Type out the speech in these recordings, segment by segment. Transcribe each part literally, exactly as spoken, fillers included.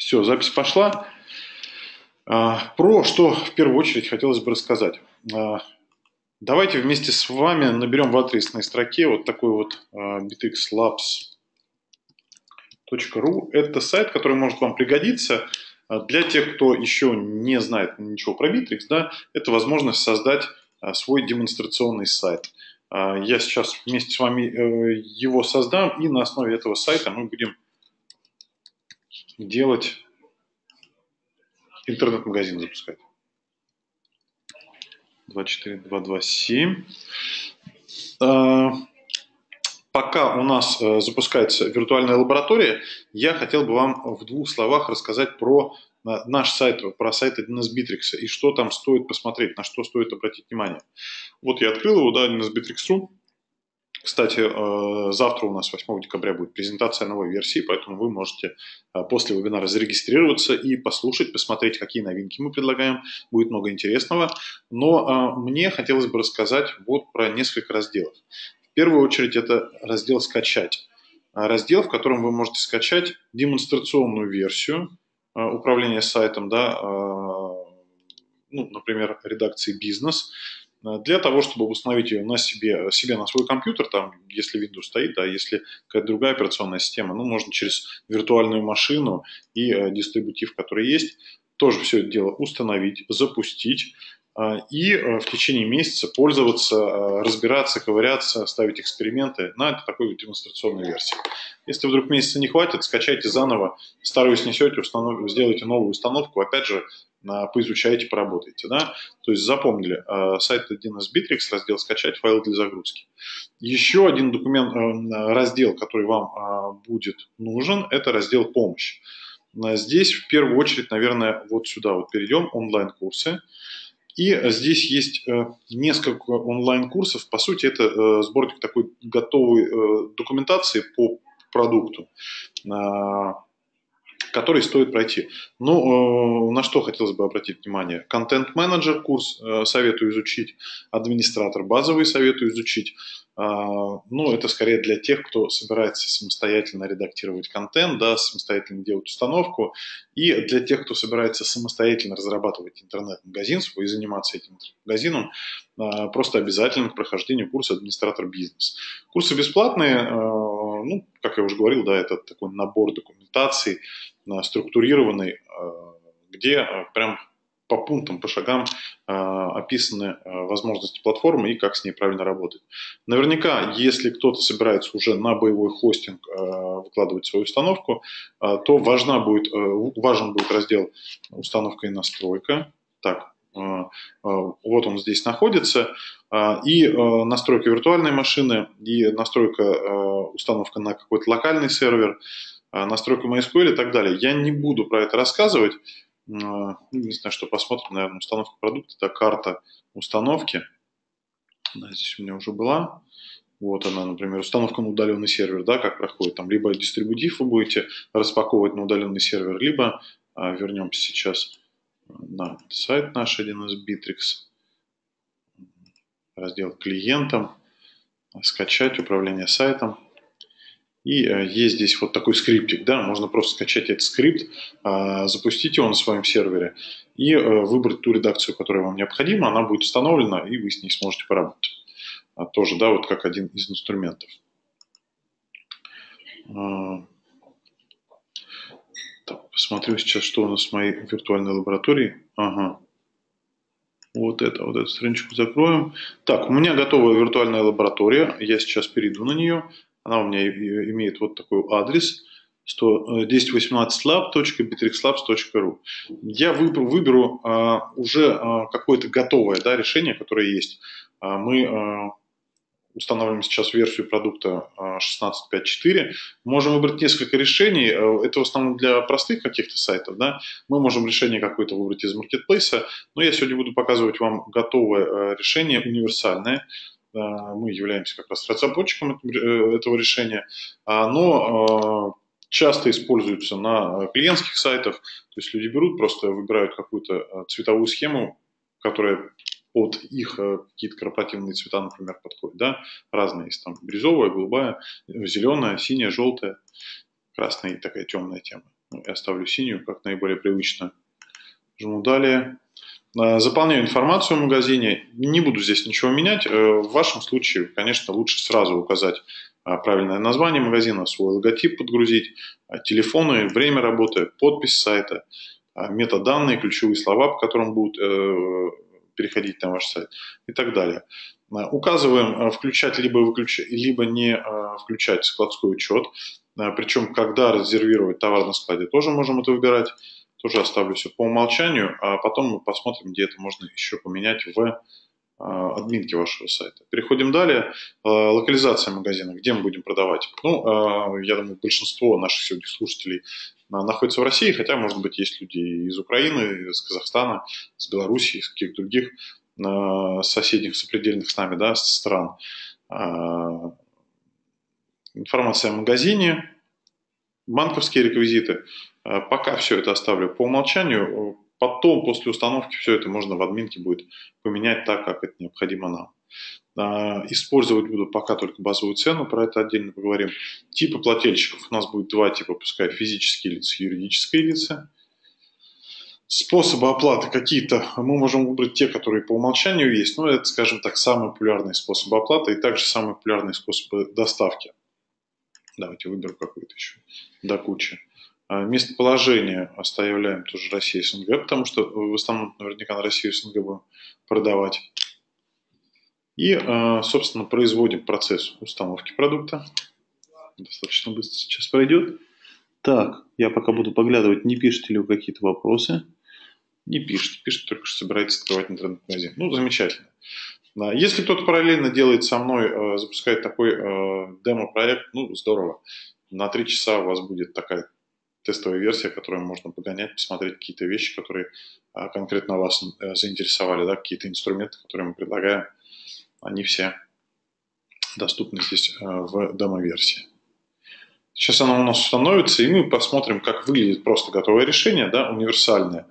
Все, запись пошла. А, Про что в первую очередь хотелось бы рассказать. А, Давайте вместе с вами наберем в адресной строке вот такой вот а, bitrixlabs точка ру. Это сайт, который может вам пригодиться. А, Для тех, кто еще не знает ничего про Bittrex, да, это возможность создать а, свой демонстрационный сайт. А, Я сейчас вместе с вами э, его создам, и на основе этого сайта мы будем делать интернет-магазин запускать. двадцать четыре тысяча двести двадцать семь. Пока у нас запускается виртуальная лаборатория, я хотел бы вам в двух словах рассказать про наш сайт, про сайт один эс Bittrex и что там стоит посмотреть, на что стоит обратить внимание. Вот я открыл его, да, один эс Bittrex точка ру. Кстати, завтра у нас восьмого декабря будет презентация новой версии, поэтому вы можете после вебинара зарегистрироваться и послушать, посмотреть, какие новинки мы предлагаем. Будет много интересного. Но мне хотелось бы рассказать вот про несколько разделов. В первую очередь это раздел «Скачать». Раздел, в котором вы можете скачать демонстрационную версию управления сайтом, да, ну, например, редакции «Бизнес», для того, чтобы установить ее на себе, себе на свой компьютер, там, если Windows стоит, да, если какая-то другая операционная система, ну, можно через виртуальную машину и э, дистрибутив, который есть, тоже все это дело установить, запустить э, и э, в течение месяца пользоваться, э, разбираться, ковыряться, ставить эксперименты на такой вот демонстрационной версии. Если вдруг месяца не хватит, скачайте заново, старую снесете, установ... сделайте новую установку, опять же, поизучайте, поработайте. Да? То есть запомнили, сайт один эс Bittrex, раздел «Скачать», файл для загрузки. Еще один документ, раздел, который вам будет нужен, это раздел «Помощь». Здесь в первую очередь, наверное, вот сюда вот перейдем, онлайн-курсы. И здесь есть несколько онлайн-курсов. По сути, это сборник такой готовой документации по продукту, который стоит пройти. Ну, на что хотелось бы обратить внимание? Контент-менеджер курс советую изучить, администратор базовый советую изучить. Ну, это скорее для тех, кто собирается самостоятельно редактировать контент, да, самостоятельно делать установку, и для тех, кто собирается самостоятельно разрабатывать интернет-магазин свой и заниматься этим магазином, просто обязательно к прохождению курса «Администратор бизнес». Курсы бесплатные, ну, как я уже говорил, да, это такой набор документации, структурированный, где прям по пунктам, по шагам описаны возможности платформы и как с ней правильно работать. Наверняка, если кто-то собирается уже на боевой хостинг выкладывать свою установку, то важна будет, важен будет раздел «Установка и настройка». Так, вот он здесь находится. И настройка виртуальной машины, и настройка, установка на какой-то локальный сервер, настройка MySQL и так далее. Я не буду про это рассказывать. Единственное, что посмотрим, наверное, установка продукта, это карта установки. Она здесь у меня уже была. Вот она, например, установка на удаленный сервер, да, как проходит. Там либо дистрибутив вы будете распаковывать на удаленный сервер, либо а, вернемся сейчас на сайт наш один эс Bittrex, раздел «Клиентам», скачать управление сайтом. И есть здесь вот такой скриптик, да, можно просто скачать этот скрипт, запустить его на своем сервере и выбрать ту редакцию, которая вам необходима, она будет установлена, и вы с ней сможете поработать. Тоже, да, вот как один из инструментов. Так, посмотрю сейчас, что у нас в моей виртуальной лаборатории. Ага. Вот это, вот эту страничку закроем. Так, у меня готовая виртуальная лаборатория, я сейчас перейду на нее. Она у меня имеет вот такой адрес тысяча восемнадцать лаб точка битрикслабс точка ру. Я выберу, выберу а, уже а, какое-то готовое, да, решение, которое есть. А, мы а, устанавливаем сейчас версию продукта шестнадцать точка пять точка четыре. Можем выбрать несколько решений. Это в основном для простых каких-то сайтов. Да? Мы можем решение какое-то выбрать из маркетплейса. Но я сегодня буду показывать вам готовое решение, универсальное. Мы являемся как раз разработчиком этого решения. Но часто используются на клиентских сайтах. То есть люди берут, просто выбирают какую-то цветовую схему, которая под их какие-то корпоративные цвета, например, подходят. Да? Разные есть. Там бирюзовая, голубая, зеленая, синяя, желтая, красная и такая темная тема. Ну, я оставлю синюю, как наиболее привычно. Жму «Далее». Заполняю информацию в магазине. Не буду здесь ничего менять. В вашем случае, конечно, лучше сразу указать правильное название магазина, свой логотип подгрузить, телефоны, время работы, подпись сайта, метаданные, ключевые слова, по которым будут переходить на ваш сайт и так далее. Указываем включать либо выключать, либо не включать складской учет. Причем, когда резервировать товар на складе, тоже можем это выбирать. Тоже оставлю все по умолчанию, а потом мы посмотрим, где это можно еще поменять в админке вашего сайта. Переходим далее. Локализация магазина, где мы будем продавать. Ну, я думаю, большинство наших сегодня слушателей находится в России, хотя, может быть, есть люди из Украины, из Казахстана, из Белоруссии, из каких-то других соседних, сопредельных с нами, да, стран. Информация о магазине, банковские реквизиты. Пока все это оставлю по умолчанию. Потом, после установки, все это можно в админке будет поменять так, как это необходимо нам. Использовать буду пока только базовую цену, про это отдельно поговорим. Типы плательщиков. У нас будет два типа, пускай физические лица, юридические лица. Способы оплаты какие-то мы можем выбрать те, которые по умолчанию есть, но это, скажем так, самые популярные способы оплаты и также самые популярные способы доставки. Давайте выберу какой-то еще до кучи. Местоположение оставляем тоже Россия и СНГ, потому что в основном наверняка на Россию и СНГ будем продавать. И, собственно, производим процесс установки продукта. Достаточно быстро сейчас пройдет. Так, я пока буду поглядывать, не пишете ли вы какие-то вопросы. Не пишет, пишет только, что собирается открывать интернет-магазин. Ну, замечательно. Если кто-то параллельно делает со мной, запускает такой демо-проект, ну, здорово. На три часа у вас будет такая тестовая версия, которую можно погонять, посмотреть какие-то вещи, которые конкретно вас заинтересовали, да, какие-то инструменты, которые мы предлагаем, они все доступны здесь в демо-версии. Сейчас оно у нас установится, и мы посмотрим, как выглядит просто готовое решение, да, универсальное.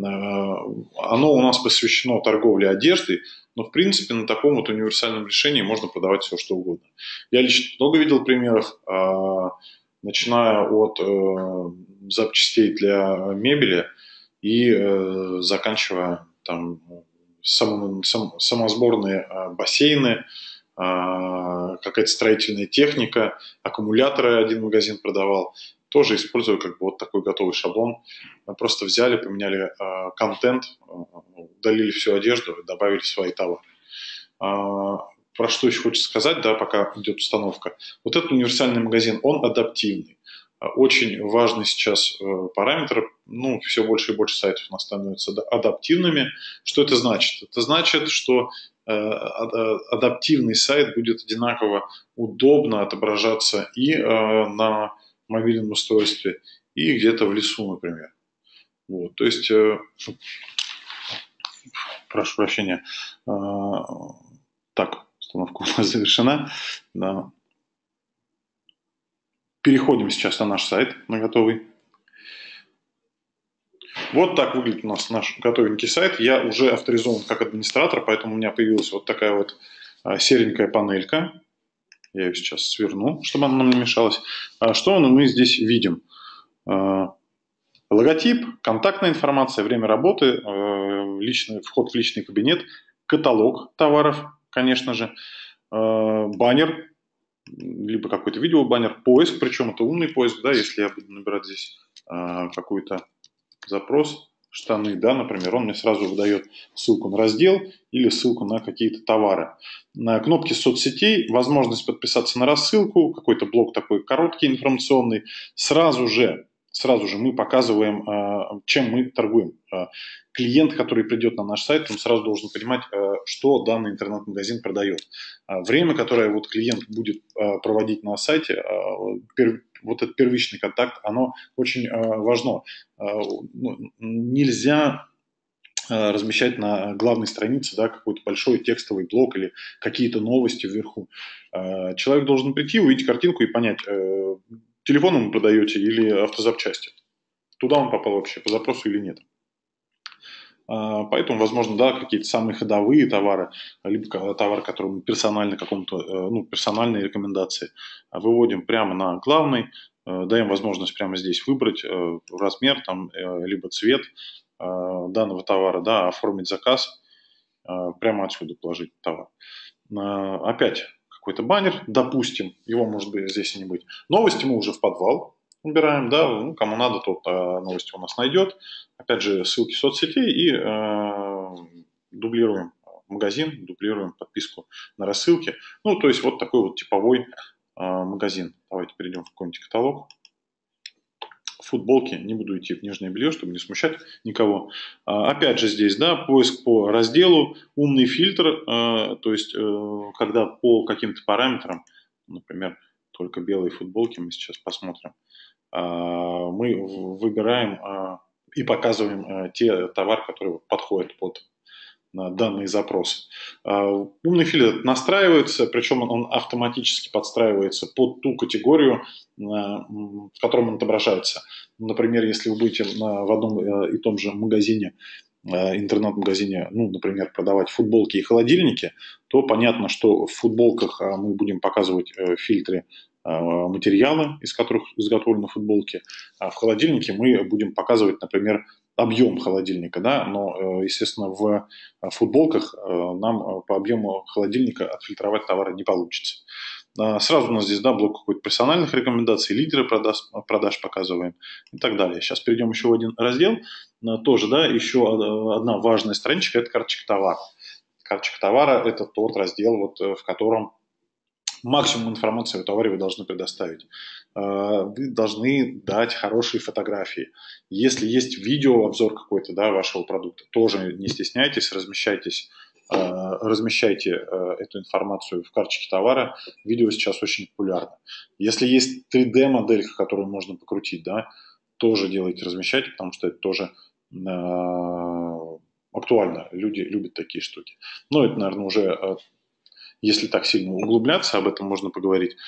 Оно у нас посвящено торговле одеждой, но, в принципе, на таком вот универсальном решении можно продавать все, что угодно. Я лично много видел примеров, начиная от запчастей для мебели и заканчивая там самосборные бассейны, какая-то строительная техника, аккумуляторы один магазин продавал. Тоже использую как бы вот такой готовый шаблон. Мы просто взяли, поменяли э, контент, э, удалили всю одежду, добавили свои товары. Э, про что еще хочется сказать, да, пока идет установка. Вот этот универсальный магазин, он адаптивный. Очень важный сейчас э, параметр. Ну, все больше и больше сайтов у нас становятся адаптивными. Что это значит? Это значит, что адаптивный сайт будет одинаково удобно отображаться и э, на мобильном устройстве, и где-то в лесу, например. Вот, то есть, э, прошу прощения, э, так, установка у нас завершена. Да. Переходим сейчас на наш сайт, на готовый. Вот так выглядит у нас наш готовенький сайт. Я уже авторизован как администратор, поэтому у меня появилась вот такая вот серенькая панелька. Я ее сейчас сверну, чтобы она нам не мешалась. Что мы здесь видим? Логотип, контактная информация, время работы, личный, вход в личный кабинет, каталог товаров, конечно же, баннер, либо какой-то видеобаннер, поиск, причем это умный поиск, да, если я буду набирать здесь какую-то запрос, штаны, да, например, он мне сразу выдает ссылку на раздел или ссылку на какие-то товары. На кнопки соцсетей, возможность подписаться на рассылку, какой-то блок такой короткий, информационный. Сразу же, сразу же мы показываем, чем мы торгуем. Клиент, который придет на наш сайт, он сразу должен понимать, что данный интернет-магазин продает. Время, которое вот клиент будет проводить на сайте, вот этот первичный контакт, оно очень важно. Нельзя размещать на главной странице, да, какой-то большой текстовый блок или какие-то новости вверху. Человек должен прийти, увидеть картинку и понять, телефон вы продаете или автозапчасти. Туда он попал вообще по запросу или нет. Поэтому, возможно, да, какие-то самые ходовые товары, либо товары, которые мы персонально какому-то, ну, персональные рекомендации выводим прямо на главный, даем возможность прямо здесь выбрать размер, там, либо цвет данного товара, да, оформить заказ, прямо отсюда положить товар. Опять какой-то баннер, допустим, его может быть здесь и не быть. Новости мы уже в подвал убираем, да, ну, кому надо, тот а, новости у нас найдет. Опять же, ссылки в соцсетей и э, дублируем магазин, дублируем подписку на рассылки. Ну, то есть вот такой вот типовой э, магазин. Давайте перейдем в какой-нибудь каталог. Футболки, не буду идти в нижнее белье, чтобы не смущать никого. А, опять же здесь, да, поиск по разделу, умный фильтр, э, то есть э, когда по каким-то параметрам, например, только белые футболки, мы сейчас посмотрим, э, мы выбираем э, и показываем э, те товары, которые подходят под на данные запросы. Умный фильтр настраивается, причем он автоматически подстраивается под ту категорию, в которой он отображается. Например, если вы будете в одном и том же магазине, интернет-магазине, ну, например, продавать футболки и холодильники, то понятно, что в футболках мы будем показывать фильтры материалы, из которых изготовлены футболки, а в холодильнике мы будем показывать, например, объем холодильника, да, но, естественно, в футболках нам по объему холодильника отфильтровать товары не получится. Сразу у нас здесь, да, блок какой-то персональных рекомендаций, лидеры продаж, продаж показываем и так далее. Сейчас перейдем еще в один раздел. Тоже, да, еще одна важная страничка – это карточка товара. Карточка товара – это тот раздел, вот, в котором максимум информации о товаре вы должны предоставить. Вы должны дать хорошие фотографии. Если есть видеообзор какой-то, да, вашего продукта, тоже не стесняйтесь, размещайтесь, размещайте эту информацию в карточке товара. Видео сейчас очень популярно. Если есть три дэ моделька, которую можно покрутить, да, тоже делайте, размещайте, потому что это тоже актуально. Люди любят такие штуки. Но это, наверное, уже... Если так сильно углубляться, об этом можно поговорить.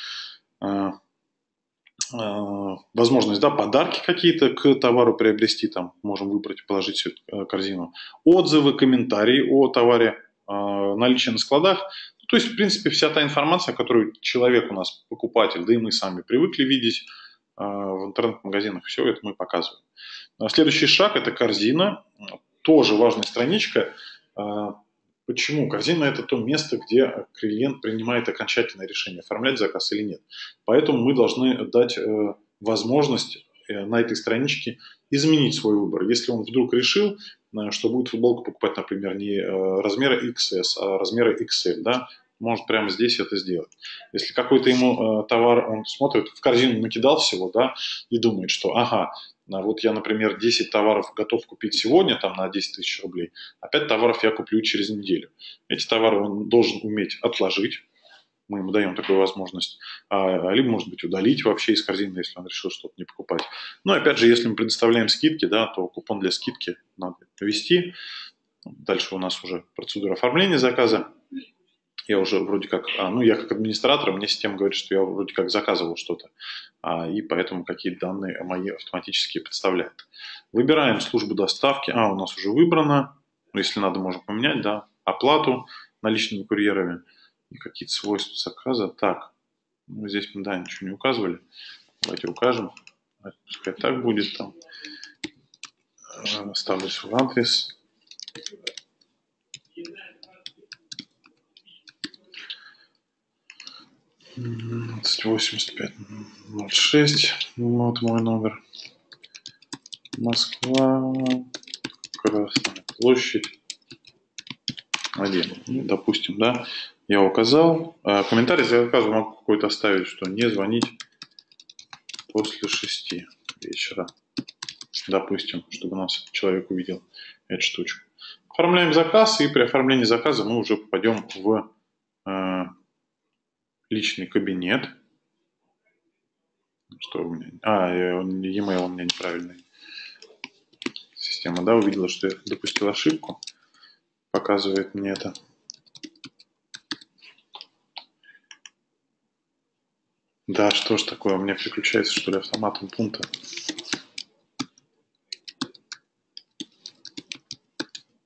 Возможность, да, подарки какие-то к товару приобрести, там можем выбрать, положить всю эту корзину. Отзывы, комментарии о товаре, наличие на складах. То есть, в принципе, вся та информация, которую человек у нас, покупатель, да и мы сами привыкли видеть в интернет-магазинах, все это мы показываем. Следующий шаг – это корзина. Тоже важная страничка. Почему? Корзина – это то место, где клиент принимает окончательное решение, оформлять заказ или нет. Поэтому мы должны дать э, возможность э, на этой страничке изменить свой выбор. Если он вдруг решил, э, что будет футболку покупать, например, не э, размера икс эс, а размера икс эль, да, может прямо здесь это сделать. Если какой-то ему э, товар, он смотрит, в корзину накидал всего, да, и думает, что ага, вот я, например, десять товаров готов купить сегодня там, на десять тысяч рублей, а пять товаров я куплю через неделю. Эти товары он должен уметь отложить, мы ему даем такую возможность, а, либо, может быть, удалить вообще из корзины, если он решил что-то не покупать. Но, опять же, если мы предоставляем скидки, да, то купон для скидки надо ввести. Дальше у нас уже процедура оформления заказа. Я уже вроде как, а, ну, я как администратор, мне система говорит, что я вроде как заказывал что-то, а, и поэтому какие-то данные мои автоматически представляют. Выбираем службу доставки, а, у нас уже выбрано, если надо, можем поменять, да, оплату наличными курьерами и какие-то свойства заказа. Так, ну, здесь мы, да, ничего не указывали, давайте укажем, пускай так будет, там, ставлю свой адрес. восемьдесят пять ноль шесть, вот мой номер. Москва, Красная площадь, один. Ну, допустим, да, я указал. А, комментарий за заказом могу какой-то оставить, что не звонить после шести вечера. Допустим, чтобы нас человек увидел эту штучку. Оформляем заказ, и при оформлении заказа мы уже попадем в э, личный кабинет. Что у меня? А, e-mail у меня неправильный. Система, да, увидела, что я допустил ошибку. Показывает мне это. Да, что ж такое? У меня переключается, что ли, автоматом пункта.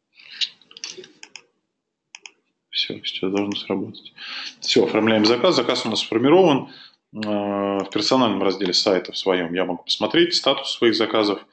Все, сейчас должно сработать. Все, оформляем заказ. Заказ у нас сформирован. В персональном разделе сайта в своем я могу посмотреть статус своих заказов,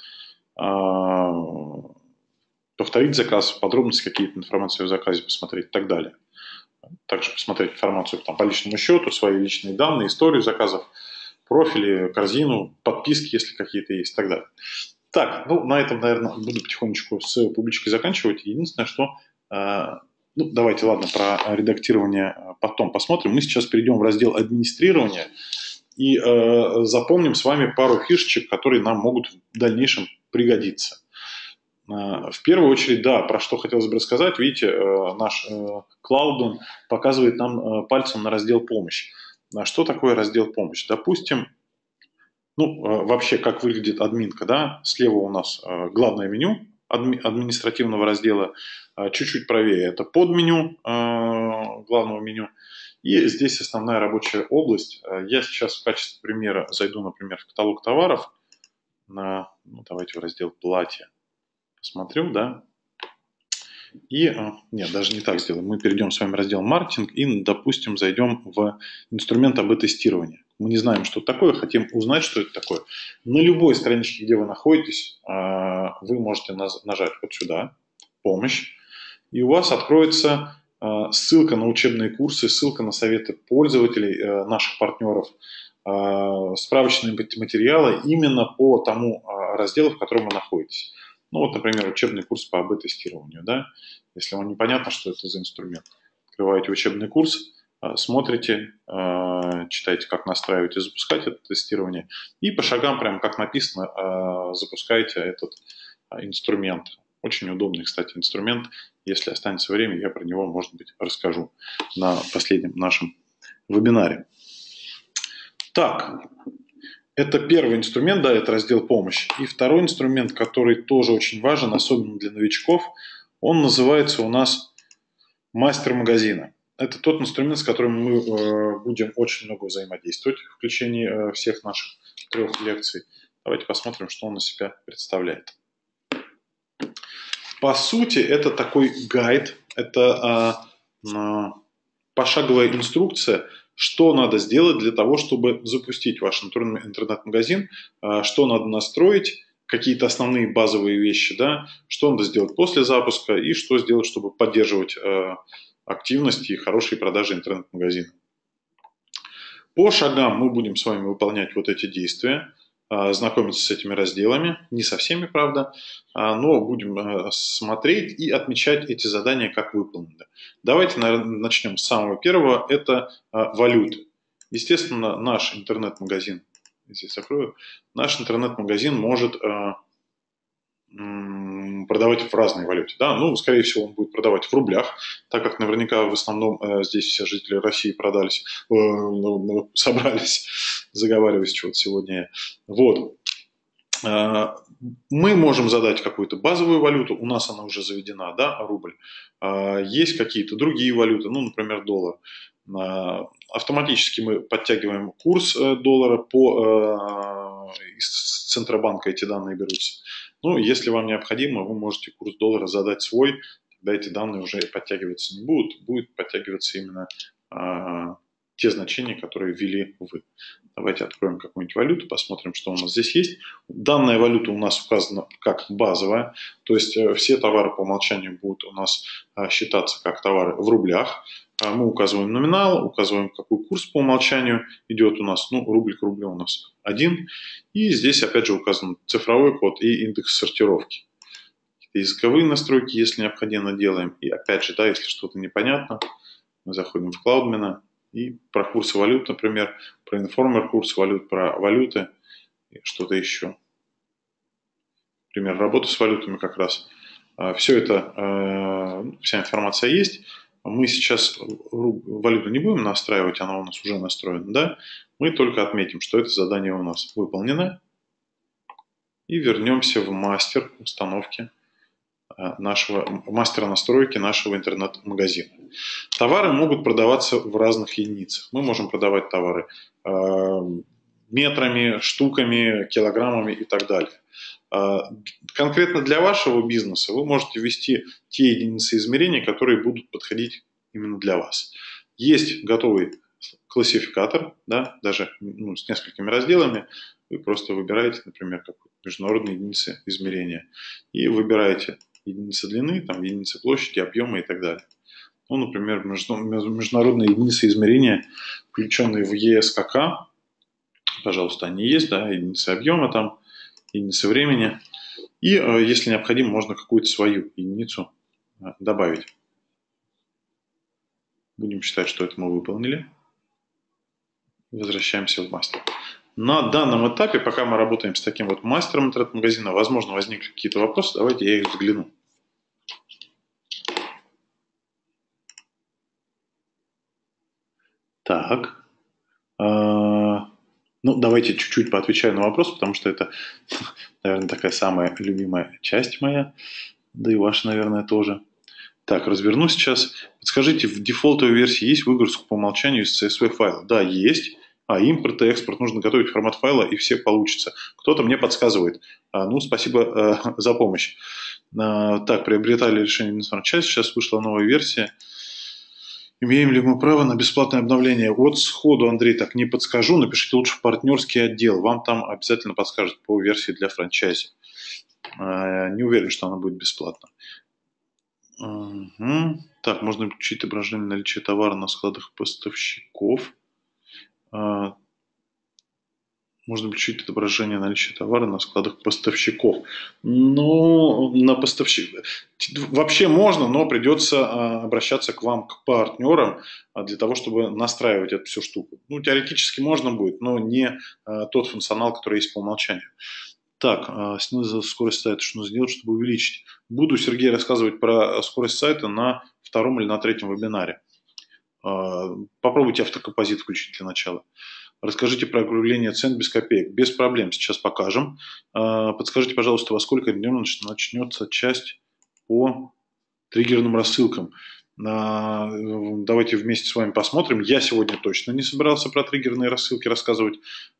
повторить заказ, подробности какие-то, информацию о заказе посмотреть и так далее. Также посмотреть информацию там, по личному счету, свои личные данные, историю заказов, профили, корзину, подписки, если какие-то есть и так далее. Так, ну на этом, наверное, буду потихонечку с публичкой заканчивать. Единственное, что... Ну, давайте, ладно, про редактирование потом посмотрим. Мы сейчас перейдем в раздел администрирования и э, запомним с вами пару фишечек, которые нам могут в дальнейшем пригодиться. Э, в первую очередь, да, про что хотелось бы рассказать. Видите, э, наш э, Cloud показывает нам э, пальцем на раздел «Помощь». А что такое раздел «Помощь»? Допустим, ну, э, вообще, как выглядит админка, да? Слева у нас э, главное меню адми административного раздела, чуть-чуть правее это подменю э, главного меню. И здесь основная рабочая область. Я сейчас в качестве примера зайду, например, в каталог товаров. На, ну, давайте в раздел «Платье». Посмотрю, да. И, нет, даже не так сделаем. Мы перейдем с вами в раздел «Маркетинг» и, допустим, зайдем в инструмент эй би тестирования. Мы не знаем, что это такое, хотим узнать, что это такое. На любой страничке, где вы находитесь, вы можете нажать вот сюда «Помощь», и у вас откроется ссылка на учебные курсы, ссылка на советы пользователей, наших партнеров, справочные материалы именно по тому разделу, в котором вы находитесь. Ну вот, например, учебный курс по эй би тестированию. Да? Если вам непонятно, что это за инструмент, открываете учебный курс, смотрите, читаете, как настраивать и запускать это тестирование, и по шагам, прямо как написано, запускаете этот инструмент. Очень удобный, кстати, инструмент. Если останется время, я про него, может быть, расскажу на последнем нашем вебинаре. Так, это первый инструмент, да, это раздел «Помощь». И второй инструмент, который тоже очень важен, особенно для новичков, он называется у нас «Мастер магазина». Это тот инструмент, с которым мы э, будем очень много взаимодействовать в течение э, всех наших трех лекций. Давайте посмотрим, что он из себя представляет. По сути, это такой гайд, это э, э, пошаговая инструкция, что надо сделать для того, чтобы запустить ваш интернет-магазин, э, что надо настроить, какие-то основные базовые вещи, да, что надо сделать после запуска и что сделать, чтобы поддерживать э, активность и хорошие продажи интернет-магазина. По шагам мы будем с вами выполнять вот эти действия, знакомиться с этими разделами, не со всеми, правда, но будем смотреть и отмечать эти задания как выполнены. Давайте начнем с самого первого, это валюты. Естественно, наш интернет-магазин, здесь закрою, наш интернет-магазин может продавать в разной валюте. Да? Ну, скорее всего, он будет продавать в рублях, так как наверняка в основном э, здесь все жители России продались, э, э, собрались, заговариваясь чего-то сегодня. Вот. Э, мы можем задать какую-то базовую валюту, у нас она уже заведена, да, рубль. Э, есть какие-то другие валюты, ну, например, доллар. Э, автоматически мы подтягиваем курс э, доллара, по, э, из Центробанка эти данные берутся. Ну, если вам необходимо, вы можете курс доллара задать свой, тогда эти данные уже подтягиваться не будут, будет подтягиваться именно э, те значения, которые ввели вы. Давайте откроем какую-нибудь валюту, посмотрим, что у нас здесь есть. Данная валюта у нас указана как базовая, то есть э, все товары по умолчанию будут у нас э, считаться как товары в рублях. Мы указываем номинал, указываем, какой курс по умолчанию идет у нас. Ну, рубль к рублю у нас один. И здесь, опять же, указан цифровой код и индекс сортировки. Языковые настройки, если необходимо, делаем. И опять же, да, если что-то непонятно, мы заходим в Cloudmena и про курсы валют, например, про информер курс валют, про валюты и что-то еще. Например, работа с валютами как раз. Все это, вся информация есть. Мы сейчас валюту не будем настраивать, она у нас уже настроена, да? Мы только отметим, что это задание у нас выполнено. И вернемся в мастер установки нашего, мастера настройки нашего интернет-магазина. Товары могут продаваться в разных единицах. Мы можем продавать товары метрами, штуками, килограммами и так далее. Конкретно для вашего бизнеса вы можете ввести те единицы измерения, которые будут подходить именно для вас. Есть готовый классификатор, да, даже ну, с несколькими разделами. Вы просто выбираете, например, какую-то международную единицу измерения и выбираете единицы длины, там, единицы площади, объема и так далее. Ну, например, международные единицы измерения, включенные в и эс ка ка, пожалуйста, они есть, да, единицы объема там, единицы времени. И, если необходимо, можно какую-то свою единицу добавить. Будем считать, что это мы выполнили. Возвращаемся в мастер. На данном этапе, пока мы работаем с таким вот мастером интернет-магазина, возможно, возникли какие-то вопросы. Давайте я их взгляну. Так. Ну, давайте чуть-чуть поотвечаю на вопрос, потому что это, наверное, такая самая любимая часть моя. Да и ваша, наверное, тоже. Так, разверну сейчас. Подскажите, в дефолтовой версии есть выгрузка по умолчанию из си эс ви файла? Да, есть. А импорт и экспорт нужно готовить формат файла, и все получится. Кто-то мне подсказывает. А, ну, спасибо э, за помощь. А, так, приобретали решение Infinite часть. Сейчас вышла новая версия. Имеем ли мы право на бесплатное обновление? Вот сходу, Андрей, так не подскажу. Напишите лучше в партнерский отдел. Вам там обязательно подскажут по версии для франчайзи. А, не уверен, что она будет бесплатна. Угу. Так, можно включить отображение наличия товара на складах поставщиков. А, можно включить отображение наличия товара на складах поставщиков. Ну, на поставщик... Вообще можно, но придется а, обращаться к вам, к партнерам, а, для того, чтобы настраивать эту всю штуку. Ну, теоретически можно будет, но не а, тот функционал, который есть по умолчанию. Так, снизу скорость сайта, что нужно сделать, чтобы увеличить? Буду, Сергей, рассказывать про скорость сайта на втором или на третьем вебинаре. Попробуйте автокомпозит включить для начала. Расскажите про округление цен без копеек. Без проблем, сейчас покажем. Подскажите, пожалуйста, во сколько днем начнется часть по триггерным рассылкам. Давайте вместе с вами посмотрим. Я сегодня точно не собирался про триггерные рассылки рассказывать.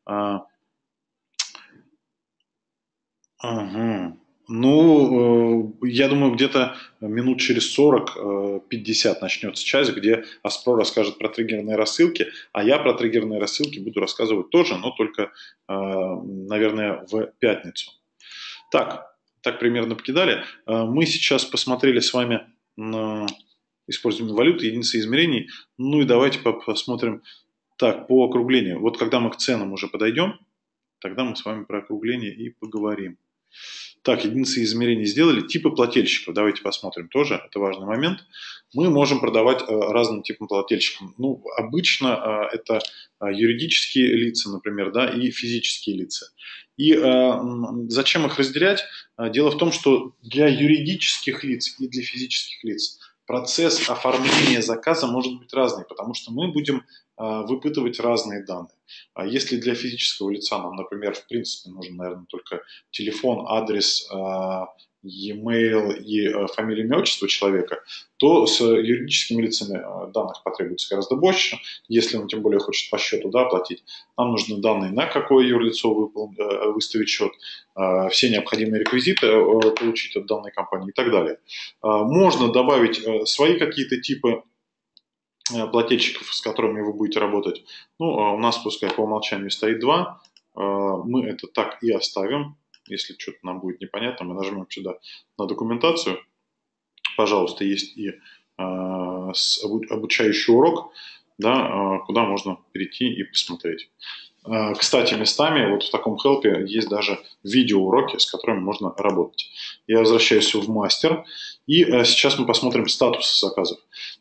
Ага. Ну, э, я думаю, где-то минут через сорок-пятьдесят начнется часть, где Аспро расскажет про триггерные рассылки, а я про триггерные рассылки буду рассказывать тоже, но только, э, наверное, в пятницу. Так, так примерно покидали. Э, мы сейчас посмотрели с вами на использование валюты, единицы измерений. Ну и давайте посмотрим так, по округлению. Вот когда мы к ценам уже подойдем, тогда мы с вами про округление и поговорим. Так, единицы измерений сделали. Типы плательщиков. Давайте посмотрим тоже. Это важный момент. Мы можем продавать э, разным типам плательщиков. Ну, обычно э, это юридические лица, например, да, и физические лица. И э, зачем их разделять? Дело в том, что для юридических лиц и для физических лиц процесс оформления заказа может быть разный, потому что мы будем э, выпытывать разные данные. А если для физического лица нам, например, в принципе нужен, наверное, только телефон, адрес, e-mail и фамилия, имя, отчество человека, то с юридическими лицами данных потребуется гораздо больше, если он тем более хочет по счету, да, оплатить. Нам нужны данные, на какое юрлицо выпол... выставить счет, все необходимые реквизиты получить от данной компании и так далее. Можно добавить свои какие-то типы плательщиков, с которыми вы будете работать. Ну, у нас, пускай по умолчанию стоит два, мы это так и оставим. Если что-то нам будет непонятно, мы нажмем сюда на документацию. Пожалуйста, есть и обучающий урок, да, куда можно перейти и посмотреть. Кстати, местами вот в таком хелпе есть даже видеоуроки, с которыми можно работать. Я возвращаюсь в мастер, и сейчас мы посмотрим статусы заказов.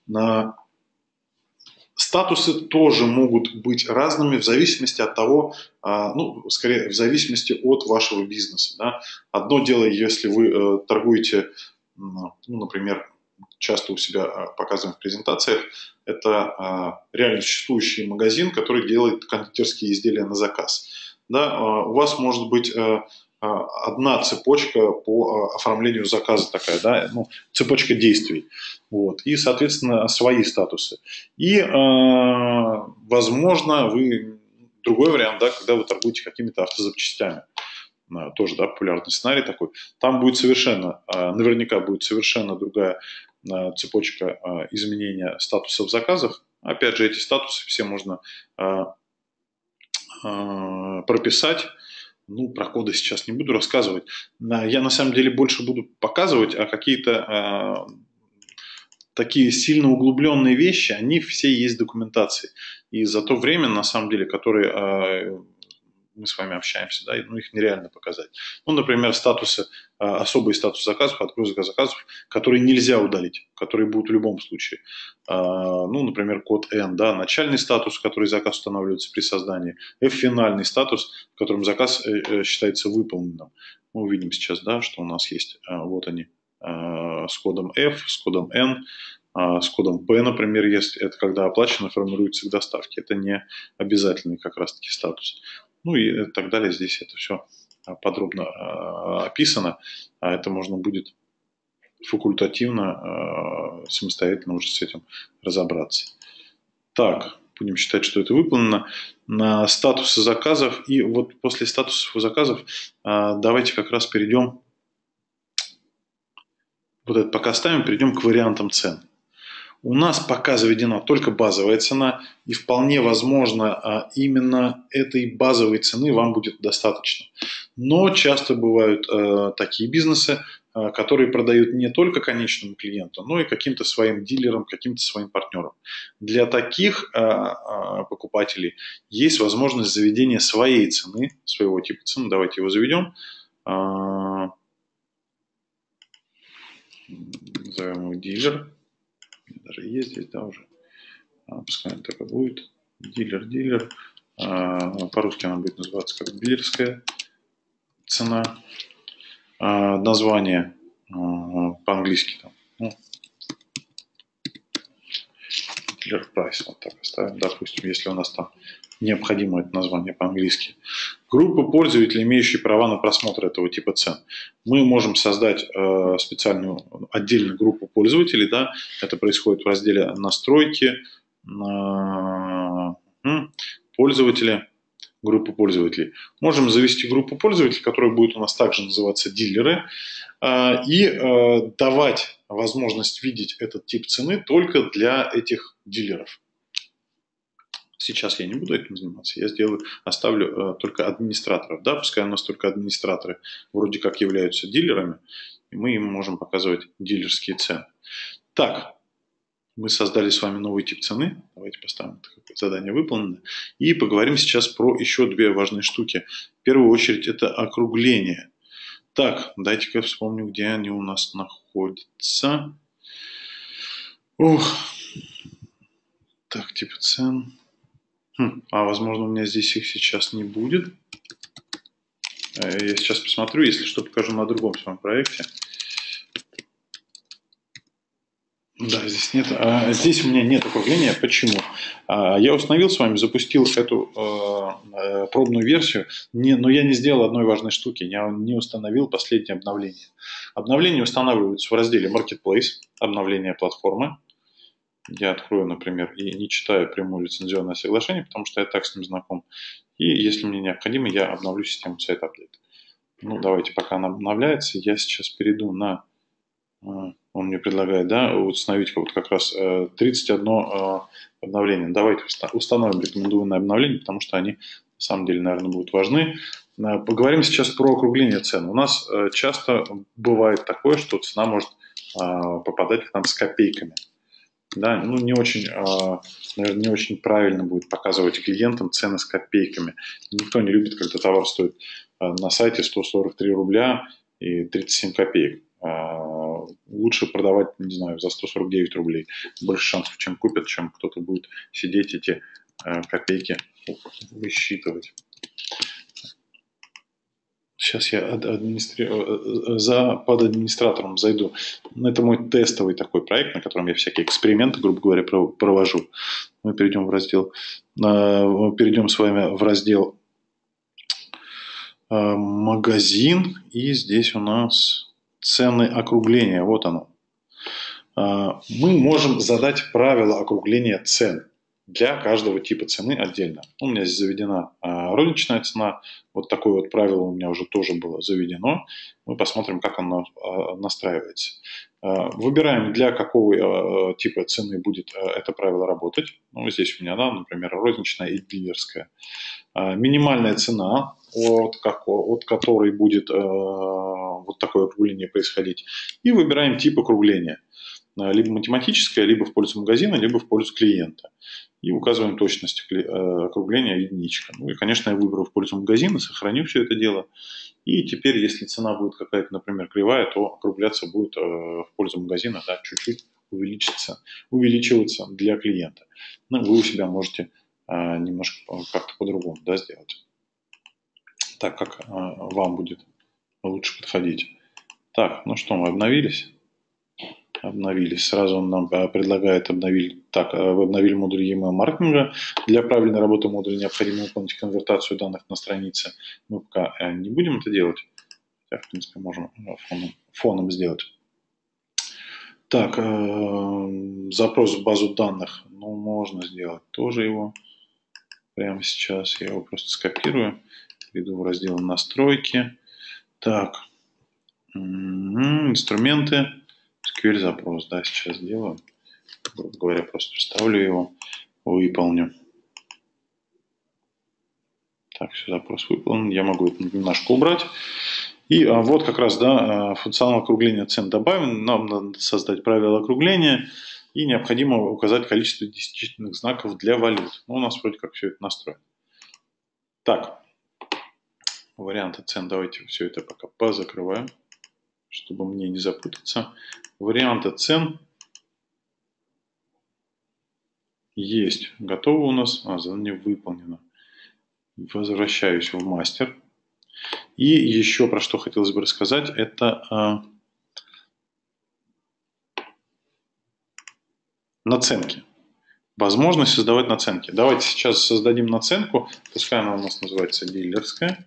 Статусы тоже могут быть разными в зависимости от того, ну, скорее, в зависимости от вашего бизнеса. Да. Одно дело, если вы торгуете, ну, например, часто у себя показываем в презентациях, это реально существующий магазин, который делает кондитерские изделия на заказ. Да, у вас может быть одна цепочка по оформлению заказа такая, да, ну, цепочка действий. Вот, и, соответственно, свои статусы. И, э, возможно, вы... Другой вариант, да, когда вы торгуете какими-то автозапчастями. Тоже, да, популярный сценарий такой. Там будет совершенно, наверняка будет совершенно другая цепочка изменения статусов заказов. Опять же, эти статусы все можно прописать. Ну, про коды сейчас не буду рассказывать. Я на самом деле больше буду показывать, а какие-то такие сильно углубленные вещи, они все есть в документации. И за то время, на самом деле, которое мы с вами общаемся, да, ну, их нереально показать. Ну, например, статусы, особый статус заказов, отгрузка заказов, которые нельзя удалить, которые будут в любом случае. Ну, например, код N, да, начальный статус, в который заказ устанавливается при создании, F финальный статус, в котором заказ считается выполненным. Мы увидим сейчас, да, что у нас есть, вот они, с кодом F, с кодом N, с кодом P, например, есть, это когда оплачено формируется к доставке. Это не обязательный как раз-таки статус. Ну и так далее. Здесь это все подробно описано. А это можно будет факультативно, самостоятельно уже с этим разобраться. Так, будем считать, что это выполнено. На статусы заказов. И вот после статусов заказов давайте как раз перейдем, вот это пока ставим, перейдем к вариантам цен. У нас пока заведена только базовая цена, и вполне возможно, именно этой базовой цены вам будет достаточно. Но часто бывают э, такие бизнесы, э, которые продают не только конечному клиенту, но и каким-то своим дилерам, каким-то своим партнерам. Для таких э, э, покупателей есть возможность заведения своей цены, своего типа цены. Давайте его заведем. Э, назовем его дилер. Даже есть здесь, да, уже. Пускай он так и будет. Дилер, дилер. По-русски она будет называться как дилерская цена. Название по-английски там. Ну, дилер прайс. Вот так оставим. Допустим, если у нас там необходимо это название по-английски. Группа пользователей, имеющие права на просмотр этого типа цен. Мы можем создать э, специальную отдельную группу пользователей. Да? Это происходит в разделе «Настройки», э, «Пользователи», группа пользователей. Можем завести группу пользователей, которая будет у нас также называться «Дилеры», э, и э, давать возможность видеть этот тип цены только для этих дилеров. Сейчас я не буду этим заниматься, я сделаю, оставлю э, только администраторов, да, пускай у нас только администраторы вроде как являются дилерами, и мы им можем показывать дилерские цены. Так, мы создали с вами новый тип цены, давайте поставим это задание выполнено, и поговорим сейчас про еще две важные штуки. В первую очередь это округление. Так, дайте-ка вспомню, где они у нас находятся. Ух. Так, типы цен. Хм, а возможно, у меня здесь их сейчас не будет. Я сейчас посмотрю, если что, покажу на другом своем проекте. Да, здесь нет. А здесь у меня нет округления. Почему? А, я установил с вами, запустил эту э, пробную версию, не, но я не сделал одной важной штуки. Я не установил последнее обновление. Обновление устанавливается в разделе Marketplace, обновление платформы. Я открою, например, и не читаю прямое лицензионное соглашение, потому что я так с ним знаком. И если мне необходимо, я обновлю систему сайт апдейт. Ну, давайте, пока она обновляется, я сейчас перейду на... Он мне предлагает, да, установить вот как раз тридцать одно обновление. Давайте установим рекомендуемые обновления, потому что они, на самом деле, наверное, будут важны. Поговорим сейчас про округление цен. У нас часто бывает такое, что цена может попадать к нам с копейками. Да, ну не очень, наверное, не очень правильно будет показывать клиентам цены с копейками. Никто не любит, когда товар стоит на сайте сто сорок три рубля и тридцать семь копеек. Лучше продавать, не знаю, за сто сорок девять рублей. Больше шансов, чем купят, чем кто-то будет сидеть эти копейки высчитывать. Сейчас я администри... За... под администратором зайду. Это мой тестовый такой проект, на котором я всякие эксперименты, грубо говоря, провожу. Мы перейдем в раздел, мы перейдем с вами в раздел магазин, и здесь у нас цены округления. Вот оно. Мы можем задать правила округления цен. для каждого типа цены отдельно. У меня здесь заведена а, розничная цена. Вот такое вот правило у меня уже тоже было заведено. Мы посмотрим, как оно а, настраивается. А, выбираем, для какого а, типа цены будет а, это правило работать. Ну, здесь у меня, да, например, розничная и дилерская. А, минимальная цена, от, как, от которой будет а, вот такое округление происходить. И выбираем тип округления. Либо математическое, либо в пользу магазина, либо в пользу клиента. И указываем точность округления единичка. Ну и, конечно, я выберу в пользу магазина, сохраню все это дело. И теперь, если цена будет какая-то, например, кривая, то округляться будет в пользу магазина, да, чуть-чуть увеличиться, увеличиваться для клиента. Но вы у себя можете немножко как-то по-другому, да, сделать. Так, как вам будет лучше подходить. Так, ну что, мы обновились? Обновились. Сразу он нам предлагает обновить. Так, вы обновили модуль e-mail маркетинга. Для правильной работы модуля необходимо выполнить конвертацию данных на странице. Мы пока не будем это делать. Хотя, в принципе, можем фоном, фоном сделать. Так, запрос в базу данных. Ну, можно сделать тоже его прямо сейчас. Я его просто скопирую. Перейду в раздел настройки. Так, инструменты. эс кью эль запрос, да, сейчас сделаю. Грубо говоря, просто вставлю его, выполню. Так, все, запрос выполнен. Я могу это немножко убрать. И а, вот как раз, да, функционал округления цен добавлен. Нам надо создать правила округления. И необходимо указать количество десятичных знаков для валют. Ну, у нас вроде как все это настроено. Так, варианты цен. Давайте все это пока позакрываем, чтобы мне не запутаться. Варианты цен есть. Готово у нас. А, задание выполнено. Возвращаюсь в мастер. И еще про что хотелось бы рассказать, это а, наценки. Возможность создавать наценки. Давайте сейчас создадим наценку. Пускай она у нас называется дилерская.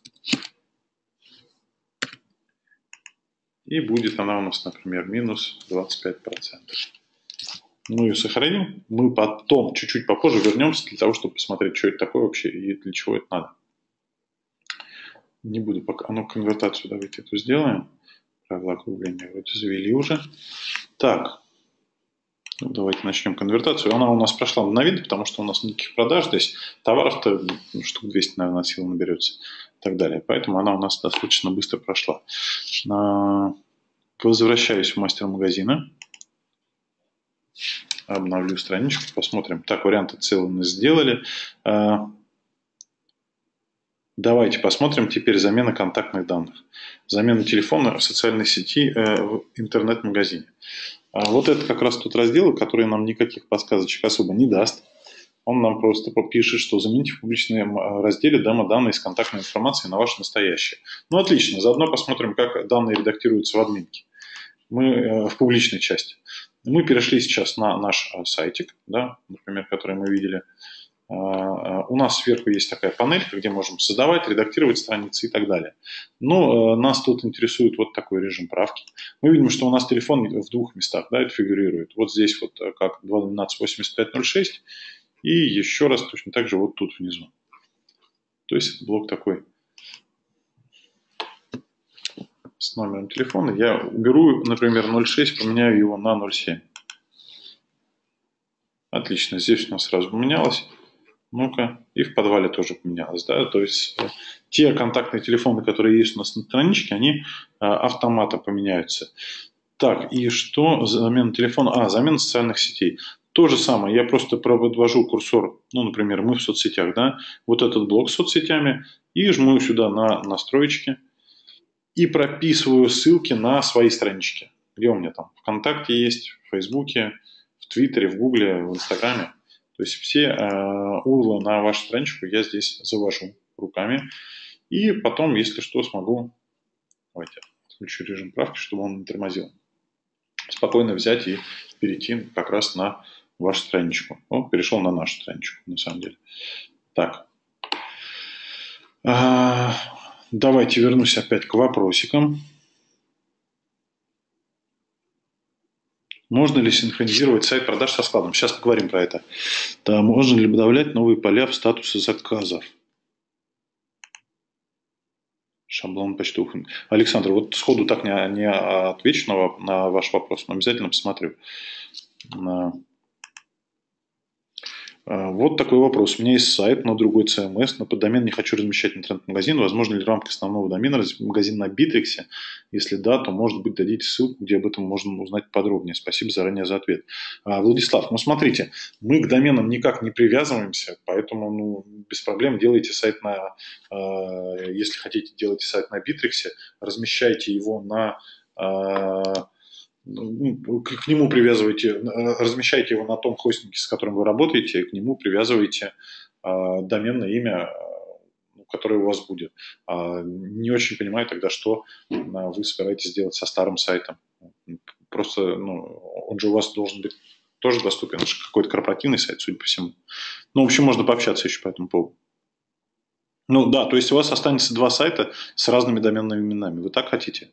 И будет она у нас, например, минус двадцать пять процентов. Ну и сохраним. Мы потом, чуть-чуть попозже вернемся для того, чтобы посмотреть, что это такое вообще и для чего это надо. Не буду пока. А ну, конвертацию давайте эту сделаем. Правила округления вроде завели уже. Так. Ну, давайте начнем конвертацию. Она у нас прошла мгновенно, потому что у нас никаких продаж здесь. Товаров-то ну, штук двести, наверное, от силы наберется. И так далее. Поэтому она у нас достаточно быстро прошла. Возвращаюсь в мастер магазина. Обновлю страничку, посмотрим. Так, варианты целые сделали. Давайте посмотрим теперь замена контактных данных. Замена телефона в социальной сети в интернет-магазине. Вот это как раз тот раздел, который нам никаких подсказочек особо не даст. Он нам просто пишет, что замените в публичном разделе демо-данные с контактной информацией на ваше настоящее. Ну, отлично. Заодно посмотрим, как данные редактируются в админке. Мы в публичной части. Мы перешли сейчас на наш сайтик, да, например, который мы видели. У нас сверху есть такая панелька, где можем создавать, редактировать страницы и так далее. Но нас тут интересует вот такой режим правки. Мы видим, что у нас телефон в двух местах, да, это фигурирует. Вот здесь вот как два двенадцать восемьдесят пять ноль шесть и еще раз точно так же вот тут внизу. То есть блок такой с номером телефона. Я уберу, например, ноль шесть, поменяю его на ноль семь. Отлично, здесь у нас сразу поменялось. Ну-ка, и в подвале тоже поменялось, да, то есть э, те контактные телефоны, которые есть у нас на страничке, они э, автоматом поменяются. Так, и что? Замена телефона, а, замена социальных сетей. То же самое, я просто подвожу курсор, ну, например, мы в соцсетях, да, вот этот блок с соцсетями, и жму сюда на настроечки, и прописываю ссылки на свои странички. Где у меня там? ВКонтакте есть, в Фейсбуке, в Твиттере, в Гугле, в Инстаграме. То есть все э, урлы на вашу страничку я здесь завожу руками. И потом, если что, смогу... Давайте отключу режим правки, чтобы он не тормозил. Спокойно взять и перейти как раз на вашу страничку. Он перешел на нашу страничку, на самом деле. Так. А, давайте вернусь опять к вопросикам. Можно ли синхронизировать сайт продаж со складом? Сейчас поговорим про это. Да, можно ли добавлять новые поля в статусы заказов? Шаблон почтовых. Александр, вот сходу так не, не отвечу на, на ваш вопрос, но обязательно посмотрю. Вот такой вопрос. У меня есть сайт на другой си эм эс, но под домен не хочу размещать интернет-магазин. Возможно ли в рамках основного домена разместить магазин на Битриксе? Если да, то, может быть, дадите ссылку, где об этом можно узнать подробнее. Спасибо заранее за ответ. Владислав, ну смотрите, мы к доменам никак не привязываемся, поэтому ну, без проблем делайте сайт на... Если хотите, делайте сайт на Битриксе, размещайте его на... к нему привязывайте, размещайте его на том хостинге, с которым вы работаете, и к нему привязываете э, доменное имя, э, которое у вас будет. Э, не очень понимаю тогда, что э, вы собираетесь делать со старым сайтом. Просто ну, он же у вас должен быть тоже доступен. Это же какой-то корпоративный сайт, судя по всему. Ну, в общем, можно пообщаться еще по этому поводу. Ну да, то есть у вас останется два сайта с разными доменными именами. Вы так хотите?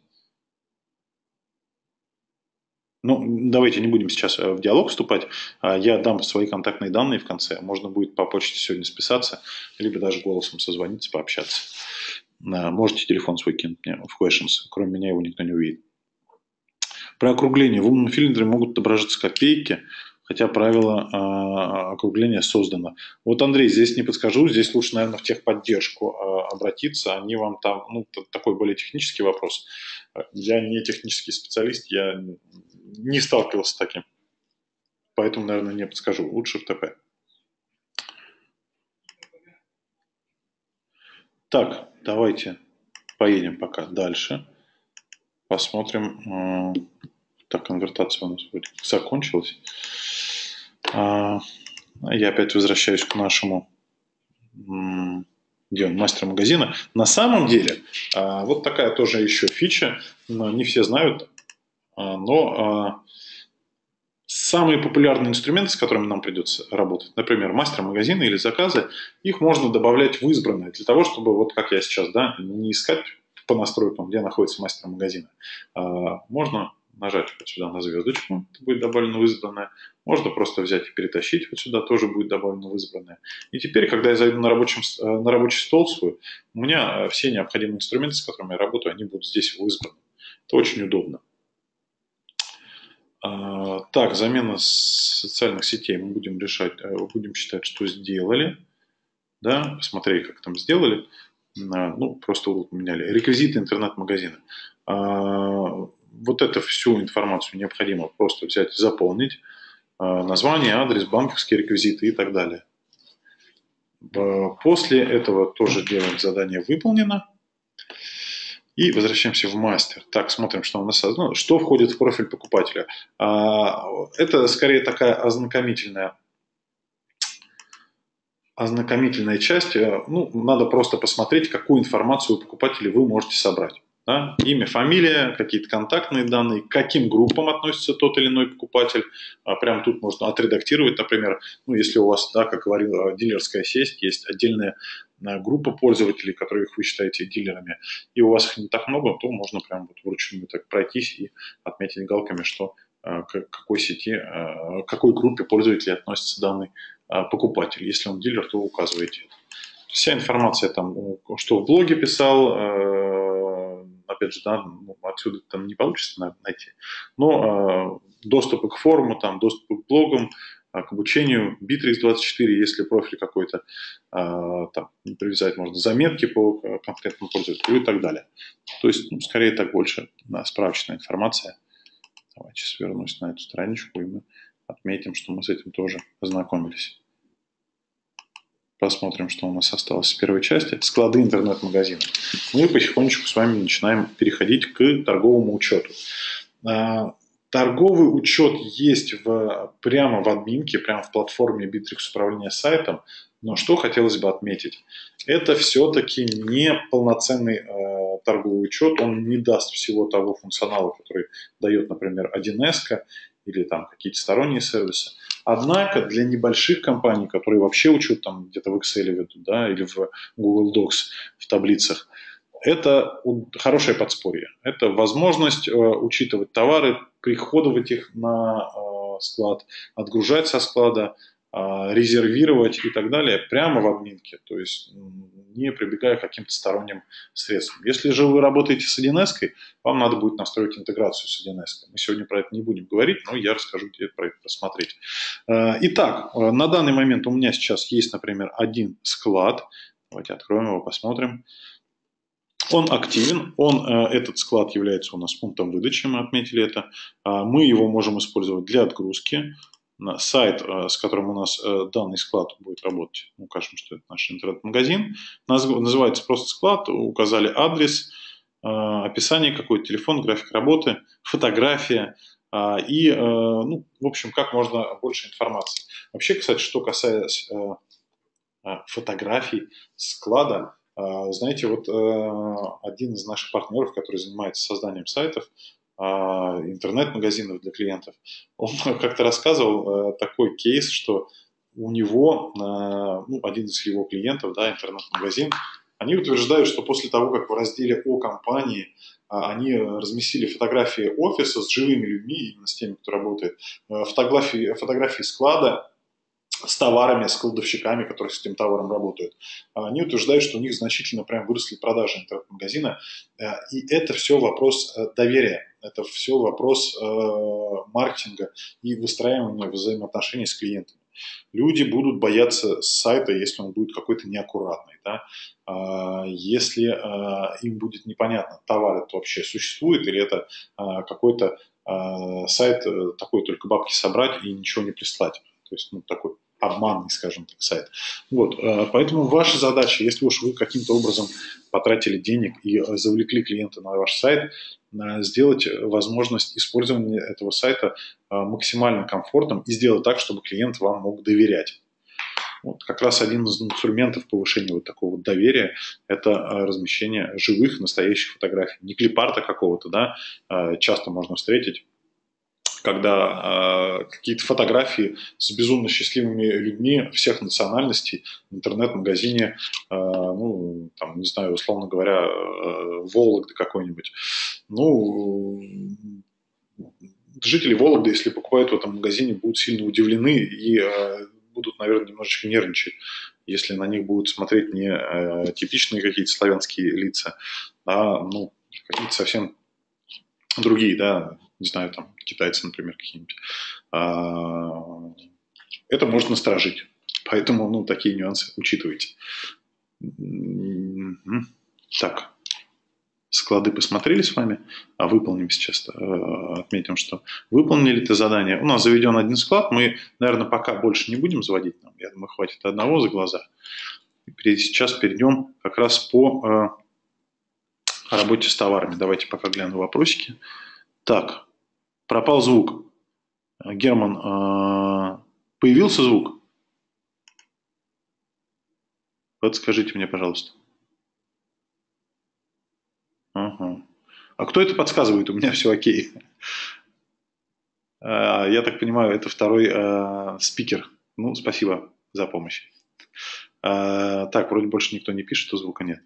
Ну, давайте не будем сейчас в диалог вступать. Я дам свои контактные данные в конце. Можно будет по почте сегодня списаться, либо даже голосом созвониться, пообщаться. Можете телефон свой кинуть мне в questions. Кроме меня его никто не увидит. Про округление. В умном фильтре могут отображаться копейки, хотя правило э, округления создано. Вот, Андрей, здесь не подскажу. Здесь лучше, наверное, в техподдержку э, обратиться. Они вам там... Ну, такой более технический вопрос. Я не технический специалист, я не сталкивался с таким. Поэтому, наверное, не подскажу. Лучше в ТП. Так, давайте поедем пока дальше. Посмотрим. Так, конвертация у нас вроде закончилась. Я опять возвращаюсь к нашему где он, мастер магазина. На самом деле, вот такая тоже еще фича. Не все знают, но самые популярные инструменты, с которыми нам придется работать, например, мастер магазина или заказы, их можно добавлять в избранное для того, чтобы, вот как я сейчас, да, не искать по настройкам, где находится мастер магазина. Можно нажать вот сюда на звездочку, это будет добавлено в избранное. Можно просто взять и перетащить вот сюда, тоже будет добавлено в избранное. И теперь, когда я зайду на, рабочем, на рабочий стол свой, у меня все необходимые инструменты, с которыми я работаю, они будут здесь в избранном. Это очень удобно. Так, замена социальных сетей мы будем решать, будем считать, что сделали. Да, посмотрели, как там сделали. Ну, просто вот поменяли. Реквизиты интернет-магазина. Вот эту всю информацию необходимо просто взять и заполнить. Название, адрес, банковские реквизиты и так далее. После этого тоже делаем задание выполнено. И возвращаемся в мастер. Так, смотрим, что у нас ну, что входит в профиль покупателя. Это скорее такая ознакомительная, ознакомительная часть. Ну, надо просто посмотреть, какую информацию у покупателя вы можете собрать. Да? Имя, фамилия, какие-то контактные данные, к каким группам относится тот или иной покупатель. Прямо тут можно отредактировать, например, ну, если у вас, да, как говорил, дилерская сеть, есть отдельная группа пользователей, которых вы считаете дилерами, и у вас их не так много, то можно прямо вот вручную так пройтись и отметить галками, что к какой сети, к какой группе пользователей относится данный покупатель. Если он дилер, то указываете. Вся информация там, что в блоге писал, опять же, да, отсюда там не получится найти, но доступы к форуму, там, доступы к блогам, к обучению, Битрикс двадцать четыре, если профиль какой-то, там, привязать можно заметки по конкретному пользователю и так далее. То есть, ну, скорее так больше да, справочная информация. Давайте сейчас вернусь на эту страничку, и мы отметим, что мы с этим тоже познакомились. Посмотрим, что у нас осталось в первой части. Склады интернет-магазина. Мы потихонечку с вами начинаем переходить к торговому учету. Торговый учет есть в, прямо в админке, прямо в платформе Bittrex управления сайтом. Но что хотелось бы отметить? Это все-таки не полноценный э, торговый учет. Он не даст всего того функционала, который дает, например, один эс или там какие-то сторонние сервисы. Однако для небольших компаний, которые вообще учет там где-то в Excel ведут, да, или в Google Docs в таблицах, Это хорошее подспорье. Это возможность э, учитывать товары, приходовать их на э, склад, отгружать со склада, э, резервировать и так далее прямо в админке, то есть не прибегая к каким-то сторонним средствам. Если же вы работаете с один эс, вам надо будет настроить интеграцию с один эс. Мы сегодня про это не будем говорить, но я расскажу, где про это посмотреть. Э, итак, э, на данный момент у меня сейчас есть, например, один склад. Давайте откроем его, посмотрим. Он активен, он, этот склад является у нас пунктом выдачи, мы отметили это. Мы его можем использовать для отгрузки. Сайт, с которым у нас данный склад будет работать, укажем, что это наш интернет-магазин, называется просто склад, указали адрес, описание какой-то, телефон, график работы, фотография и, ну, в общем, как можно больше информации. Вообще, кстати, что касается фотографий склада, знаете, вот один из наших партнеров, который занимается созданием сайтов, интернет-магазинов для клиентов, он как-то рассказывал такой кейс, что у него, ну, один из его клиентов, да, интернет-магазин, они утверждают, что после того, как в разделе о компании они разместили фотографии офиса с живыми людьми, именно с теми, кто работает, фотографии, фотографии склада, с товарами, с кладовщиками, которые с этим товаром работают. Они утверждают, что у них значительно прям выросли продажи интернет-магазина. И это все вопрос доверия, это все вопрос маркетинга и выстраивания взаимоотношений с клиентами. Люди будут бояться сайта, если он будет какой-то неаккуратный. Да? Если им будет непонятно, товар это вообще существует или это какой-то сайт такой, только бабки собрать и ничего не прислать. То есть, ну, такой обманный, скажем так, сайт. Вот, поэтому ваша задача, если уж вы каким-то образом потратили денег и завлекли клиента на ваш сайт, сделать возможность использования этого сайта максимально комфортным и сделать так, чтобы клиент вам мог доверять. Вот, как раз один из инструментов повышения вот такого вот доверия – это размещение живых, настоящих фотографий. Не клипарта какого-то, да, часто можно встретить, когда э, какие-то фотографии с безумно счастливыми людьми всех национальностей в интернет-магазине, э, ну, там, не знаю, условно говоря, э, Вологды какой-нибудь. Ну, жители Вологды, если покупают в этом магазине, будут сильно удивлены и э, будут, наверное, немножечко нервничать, если на них будут смотреть не э, типичные какие-то славянские лица, а, ну, какие-то совсем другие, да, не знаю, там, китайцы, например, какие-нибудь. Это может насторожить. Поэтому, ну, такие нюансы учитывайте. Так, склады посмотрели с вами, а выполним сейчас, отметим, что выполнили это задание. У нас заведен один склад, мы, наверное, пока больше не будем заводить, я думаю, хватит одного за глаза. Сейчас перейдем как раз по работе с товарами. Давайте пока гляну вопросики. Так, пропал звук. Герман, появился звук? Подскажите мне, пожалуйста. Ага. А кто это подсказывает? У меня все окей. Я так понимаю, это второй э, спикер. Ну, спасибо за помощь. Э, так, вроде больше никто не пишет, что звука нет.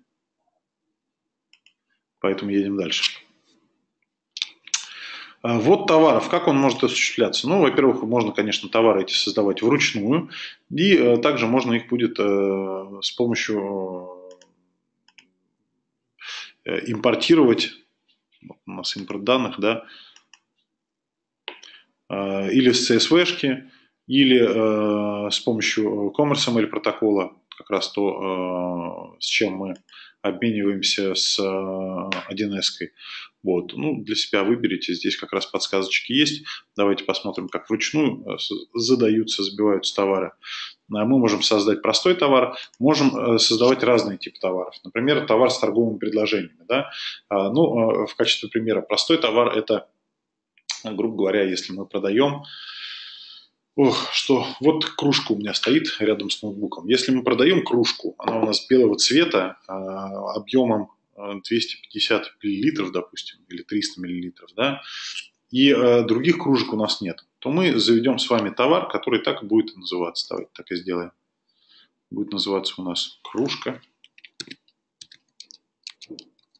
Поэтому едем дальше. Вот товаров. Как он может осуществляться? Ну, во-первых, можно, конечно, товары эти создавать вручную. И э, также можно их будет э, с помощью э, импортировать. У нас импорт данных, да. Э, или с си эс ви-шки, или э, с помощью Commerce эм эл протокола. Как раз то, э, с чем мы обмениваемся с один эс-кой. Вот. Ну, для себя выберите, здесь как раз подсказочки есть. Давайте посмотрим, как вручную задаются, забиваются товары. Мы можем создать простой товар, можем создавать разные типы товаров. Например, товар с торговыми предложениями. Да? Ну, в качестве примера, простой товар – это, грубо говоря, если мы продаем... Ох, что вот кружка у меня стоит рядом с ноутбуком. Если мы продаем кружку, она у нас белого цвета, объемом двести пятьдесят миллилитров, допустим, или триста миллилитров, да, и других кружек у нас нет, то мы заведем с вами товар, который так и будет называться. Давайте так и сделаем. Будет называться у нас кружка.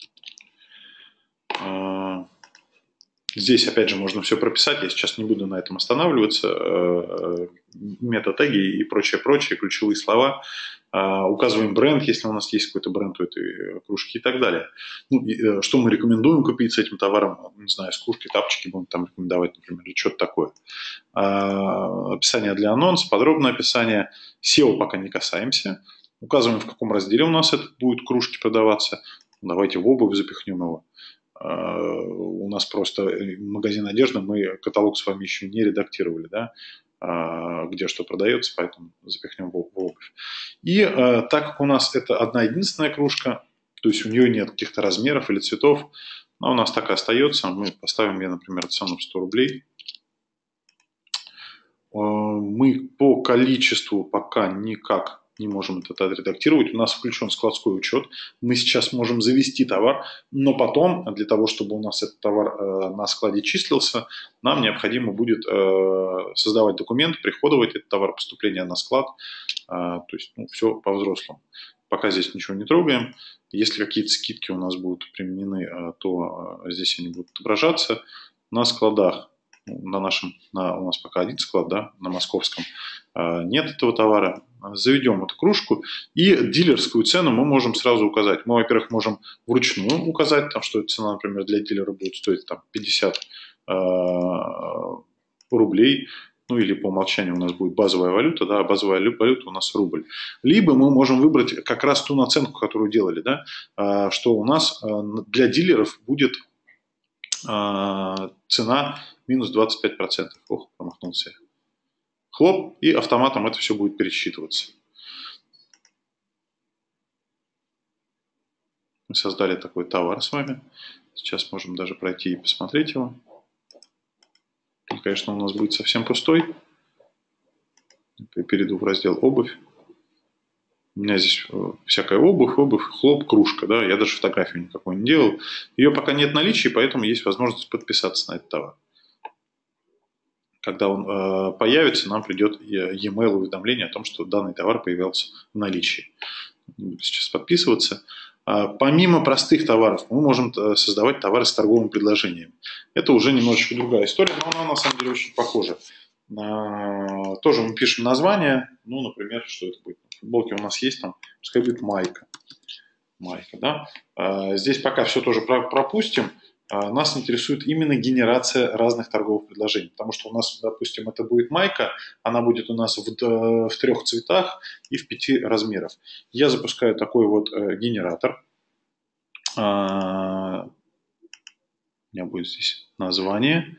Здесь, опять же, можно все прописать, я сейчас не буду на этом останавливаться. Мета-теги и прочее, прочее, ключевые слова. Указываем бренд, если у нас есть какой-то бренд у этой кружки и так далее. Ну, и, что мы рекомендуем купить с этим товаром, не знаю, с кружки, тапочки будем там рекомендовать, например, или что-то такое. Описание для анонса, подробное описание. сео пока не касаемся. Указываем, в каком разделе у нас это будет кружки продаваться. Давайте в обувь запихнем его. У нас просто магазин одежды, мы каталог с вами еще не редактировали, да, где что продается, поэтому запихнем в обувь. И так как у нас это одна единственная кружка, то есть у нее нет каких-то размеров или цветов, но у нас так и остается, мы поставим ее, например, цену в сто рублей. Мы по количеству пока никак не можем это отредактировать. У нас включен складской учет. Мы сейчас можем завести товар, но потом, для того, чтобы у нас этот товар э, на складе числился, нам необходимо будет э, создавать документ, приходовать этот товар, поступления на склад. Э, то есть ну, все по-взрослому. Пока здесь ничего не трогаем. Если какие-то скидки у нас будут применены, э, то э, здесь они будут отображаться. На складах, на нашем, на, у нас пока один склад, да, на московском, э, нет этого товара. Заведем эту кружку, и дилерскую цену мы можем сразу указать. Мы, во-первых, можем вручную указать, там, что цена, например, для дилера будет стоить там, пятьдесят э, рублей, ну или по умолчанию у нас будет базовая валюта, да, базовая валюта у нас рубль. Либо мы можем выбрать как раз ту наценку, которую делали, да, э, что у нас э, для дилеров будет э, цена минус двадцать пять процентов. Ох, промахнулся я. Хлоп, и автоматом это все будет пересчитываться. Мы создали такой товар с вами. Сейчас можем даже пройти и посмотреть его. И, конечно, у нас будет совсем пустой. Я перейду в раздел «Обувь». У меня здесь всякая обувь, обувь, хлоп, кружка. Да? Я даже фотографию никакой не делал. Ее пока нет в наличии, поэтому есть возможность подписаться на этот товар. Когда он э, появится, нам придет e-mail уведомление о том, что данный товар появился в наличии. Не буду сейчас подписываться. А, помимо простых товаров, мы можем создавать товары с торговым предложением. Это уже немножечко другая история, но она на самом деле очень похожа. А, тоже мы пишем название. Ну, например, что это будет? В футболке у нас есть там, пускай будет майка. Майка, да? А, здесь пока все тоже пропустим. Нас интересует именно генерация разных торговых предложений, потому что у нас, допустим, это будет майка, она будет у нас в, в трех цветах и в пяти размерах. Я запускаю такой вот генератор. У меня будет здесь название,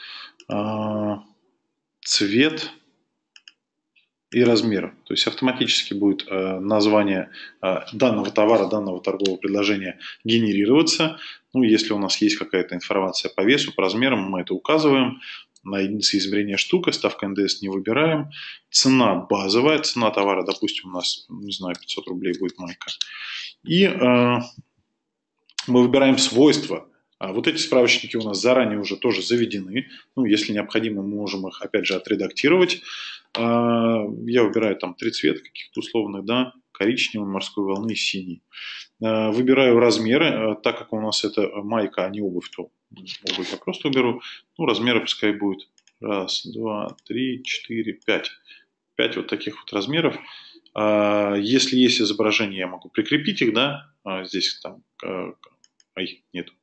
цвет и размер. То есть автоматически будет название данного товара, данного торгового предложения генерироваться. Ну, если у нас есть какая-то информация по весу, по размерам, мы это указываем. На единице измерения штука, ставка эн дэ эс не выбираем. Цена базовая, цена товара, допустим, у нас, не знаю, пятьсот рублей будет майка. И э, мы выбираем свойства. А вот эти справочники у нас заранее уже тоже заведены. Ну, если необходимо, мы можем их, опять же, отредактировать. Я выбираю там три цвета каких-то условных, да, коричневый, морской волны и синий. Выбираю размеры, так как у нас это майка, а не обувь, то обувь я просто уберу. Ну, размеры пускай будет раз, два, три, четыре, пять. Пять вот таких вот размеров. Если есть изображение, я могу прикрепить их, да, здесь там, ай, нету.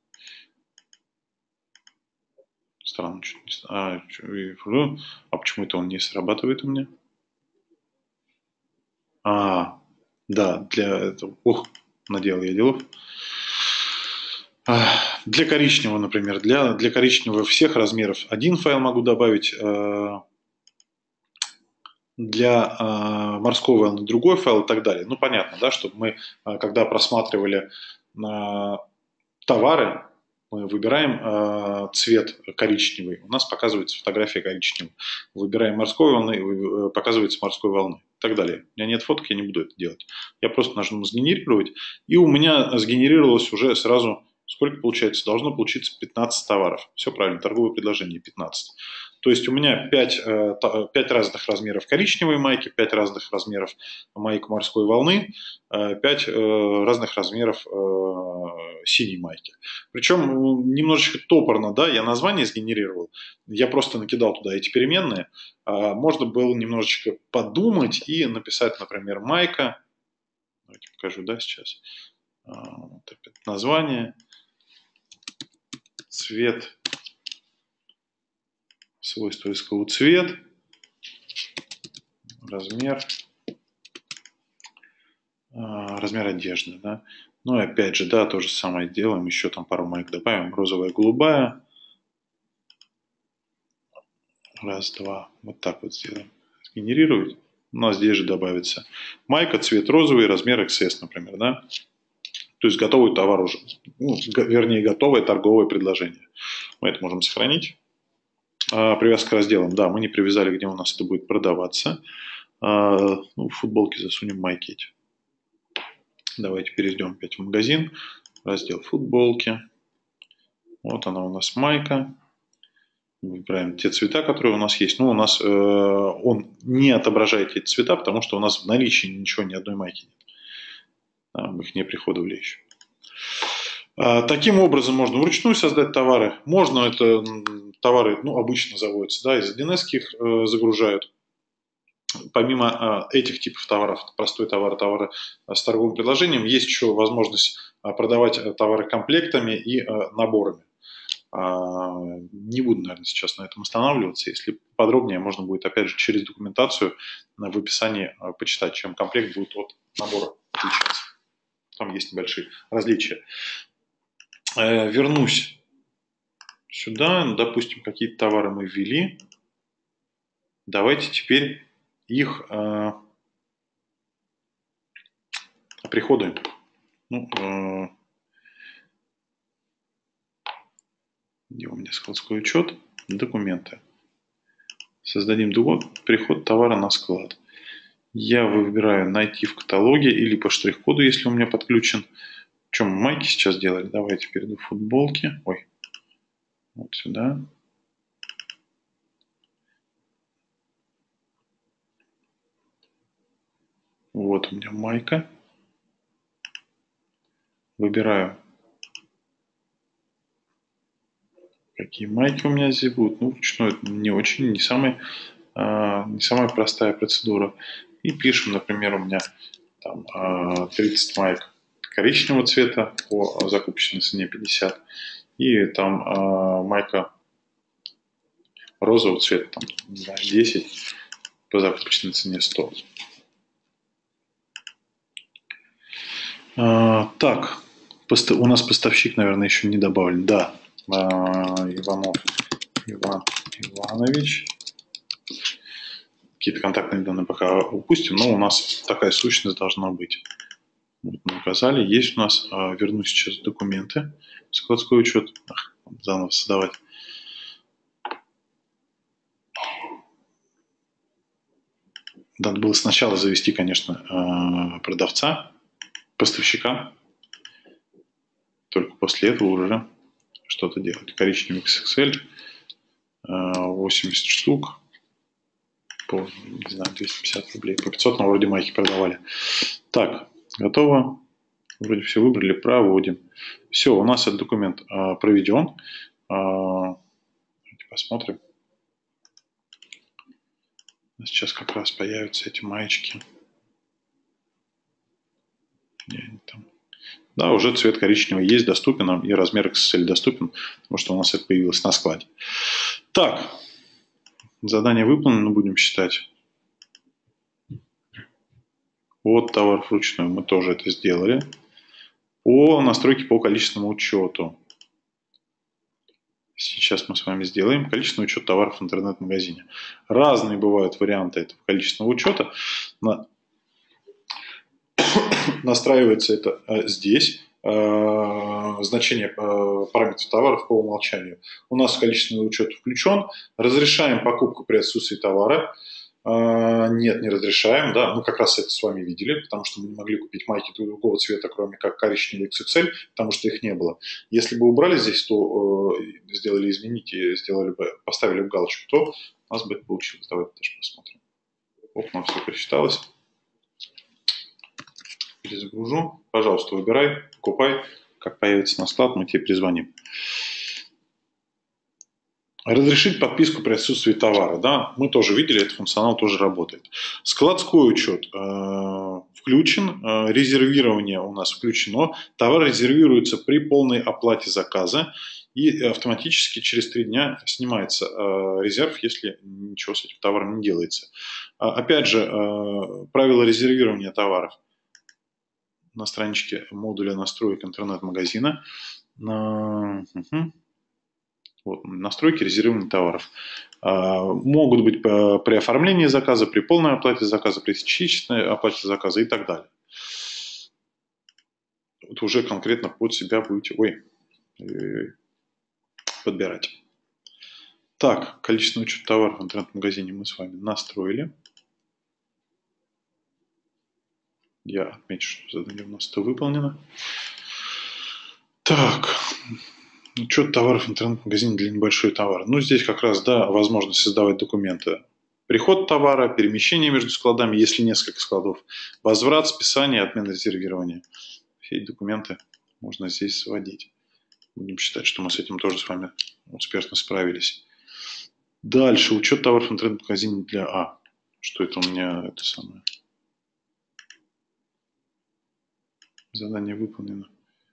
Странно, а, а почему это он не срабатывает у меня? А, да, для этого, ох, наделал я делов. А, для коричневого, например, для, для коричневого всех размеров один файл могу добавить, для морской волны другой файл и так далее. Ну, понятно, да, чтобы мы, когда просматривали товары, мы выбираем э, цвет коричневый, у нас показывается фотография коричневого. Выбираем морской волны, показывается морской волны и так далее. У меня нет фоток, я не буду это делать. Я просто нажму сгенерировать, и у меня сгенерировалось уже сразу, сколько получается? Должно получиться пятнадцать товаров. Все правильно, торговое предложение пятнадцать. То есть у меня пять, пять разных размеров коричневой майки, пять разных размеров майк морской волны, пять разных размеров синей майки. Причем немножечко топорно, да, я название сгенерировал, я просто накидал туда эти переменные. Можно было немножечко подумать и написать, например, майка. Давайте покажу, да, сейчас. Вот опять название, цвет, свойства эс ка у цвет, размер, размер одежды, да. Ну и опять же, да, то же самое делаем, еще там пару майк добавим, розовая, голубая. Раз, два, вот так вот сделаем. Сгенерировать. У нас здесь же добавится майка, цвет розовый, размер икс эс, например, да. То есть готовый товар уже, ну, вернее, готовое торговое предложение. Мы это можем сохранить. А, привязка к разделам. Да, мы не привязали, где у нас это будет продаваться. А, ну, в футболке засунем майки эти. Давайте перейдем опять в магазин. Раздел футболки. Вот она у нас майка. Выбираем те цвета, которые у нас есть. Но у нас э, он не отображает эти цвета, потому что у нас в наличии ничего, ни одной майки нет. Да, мы их не приходовали еще. А, таким образом можно вручную создать товары. Можно это товары, ну, обычно заводятся, да, из один эс их э, загружают. Помимо э, этих типов товаров, простой товар, товары с торговым предложением, есть еще возможность продавать товары комплектами и э, наборами. Не буду, наверное, сейчас на этом останавливаться. Если подробнее, можно будет, опять же, через документацию в описании почитать, чем комплект будет от набора отличаться. Там есть небольшие различия. Вернусь сюда. Допустим, какие-то товары мы ввели. Давайте теперь их оприходуем. Ну, где у меня складской учет? Документы. Создадим переход товара на склад. Я выбираю найти в каталоге или по штрих-коду, если у меня подключен. Чем мы майки сейчас делали? Давайте перейду в футболки. Ой, вот сюда. Вот у меня майка. Выбираю, какие майки у меня здесь будут. Ну, вручную это не очень, не, самый, а, не самая простая процедура. И пишем, например, у меня там тридцать майк коричневого цвета по закупочной цене пятьдесят. И там а, майка розового цвета, там, не знаю, десять, по закупочной цене сто. А, так, у нас поставщик, наверное, еще не добавлен. Да, а, Иванов Иван Иванович. Какие-то контактные данные пока упустим, но у нас такая сущность должна быть. Вот мы указали. Есть у нас, а, верну сейчас документы. Складской учет. Ах, заново создавать. Надо было сначала завести, конечно, продавца, поставщика. Только после этого уже что-то делать. Коричневый икс икс эль, восемьдесят штук, по, не знаю, двести пятьдесят рублей, по пятьсот на вроде майки продавали. Так, готово. Вроде все выбрали, проводим. Все, у нас этот документ а, проведен. А, давайте посмотрим. Сейчас как раз появятся эти маечки. Там. Да, уже цвет коричневый есть, доступен, и размер икс эс эль доступен, потому что у нас это появилось на складе. Так, задание выполнено, будем считать. Вот товар вручную, мы тоже это сделали. По настройке по количественному учету. Сейчас мы с вами сделаем количественный учет товаров в интернет-магазине. Разные бывают варианты этого количественного учета. Настраивается это здесь. Значение параметров товаров по умолчанию. У нас количественный учет включен. Разрешаем покупку при отсутствии товара. А, нет, не разрешаем, да, мы как раз это с вами видели, потому что мы не могли купить майки другого цвета, кроме как коричневый икс икс эль, потому что их не было. Если бы убрали здесь, то э, сделали изменить сделали бы, поставили бы галочку, то у нас бы это получилось. Давайте даже посмотрим. Оп, нам все пересчиталось. Перезагружу. Пожалуйста, выбирай, покупай. Как появится на склад, мы тебе перезвоним. Разрешить подписку при отсутствии товара. Да, мы тоже видели, этот функционал тоже работает. Складской учет э, включен, э, резервирование у нас включено. Товар резервируется при полной оплате заказа и автоматически через три дня снимается э, резерв, если ничего с этим товаром не делается. А, опять же, э, правила резервирования товаров на страничке модуля настроек интернет-магазина. Угу. Вот, настройки резервирования товаров. А, могут быть при оформлении заказа, при полной оплате заказа, при частичной оплате заказа и так далее. Вот уже конкретно под себя будете ой, подбирать. Так, количество учета товаров в интернет-магазине мы с вами настроили. Я отмечу, что задание у нас это выполнено. Так, учет товаров в интернет-магазине для небольшой товара. Ну, здесь как раз, да, возможность создавать документы. Приход товара, перемещение между складами, если несколько складов, возврат, списание, отмена резервирования. Все эти документы можно здесь сводить. Будем считать, что мы с этим тоже с вами успешно справились. Дальше, учет товаров в интернет-магазине для А. Что это у меня, это самое. Задание выполнено.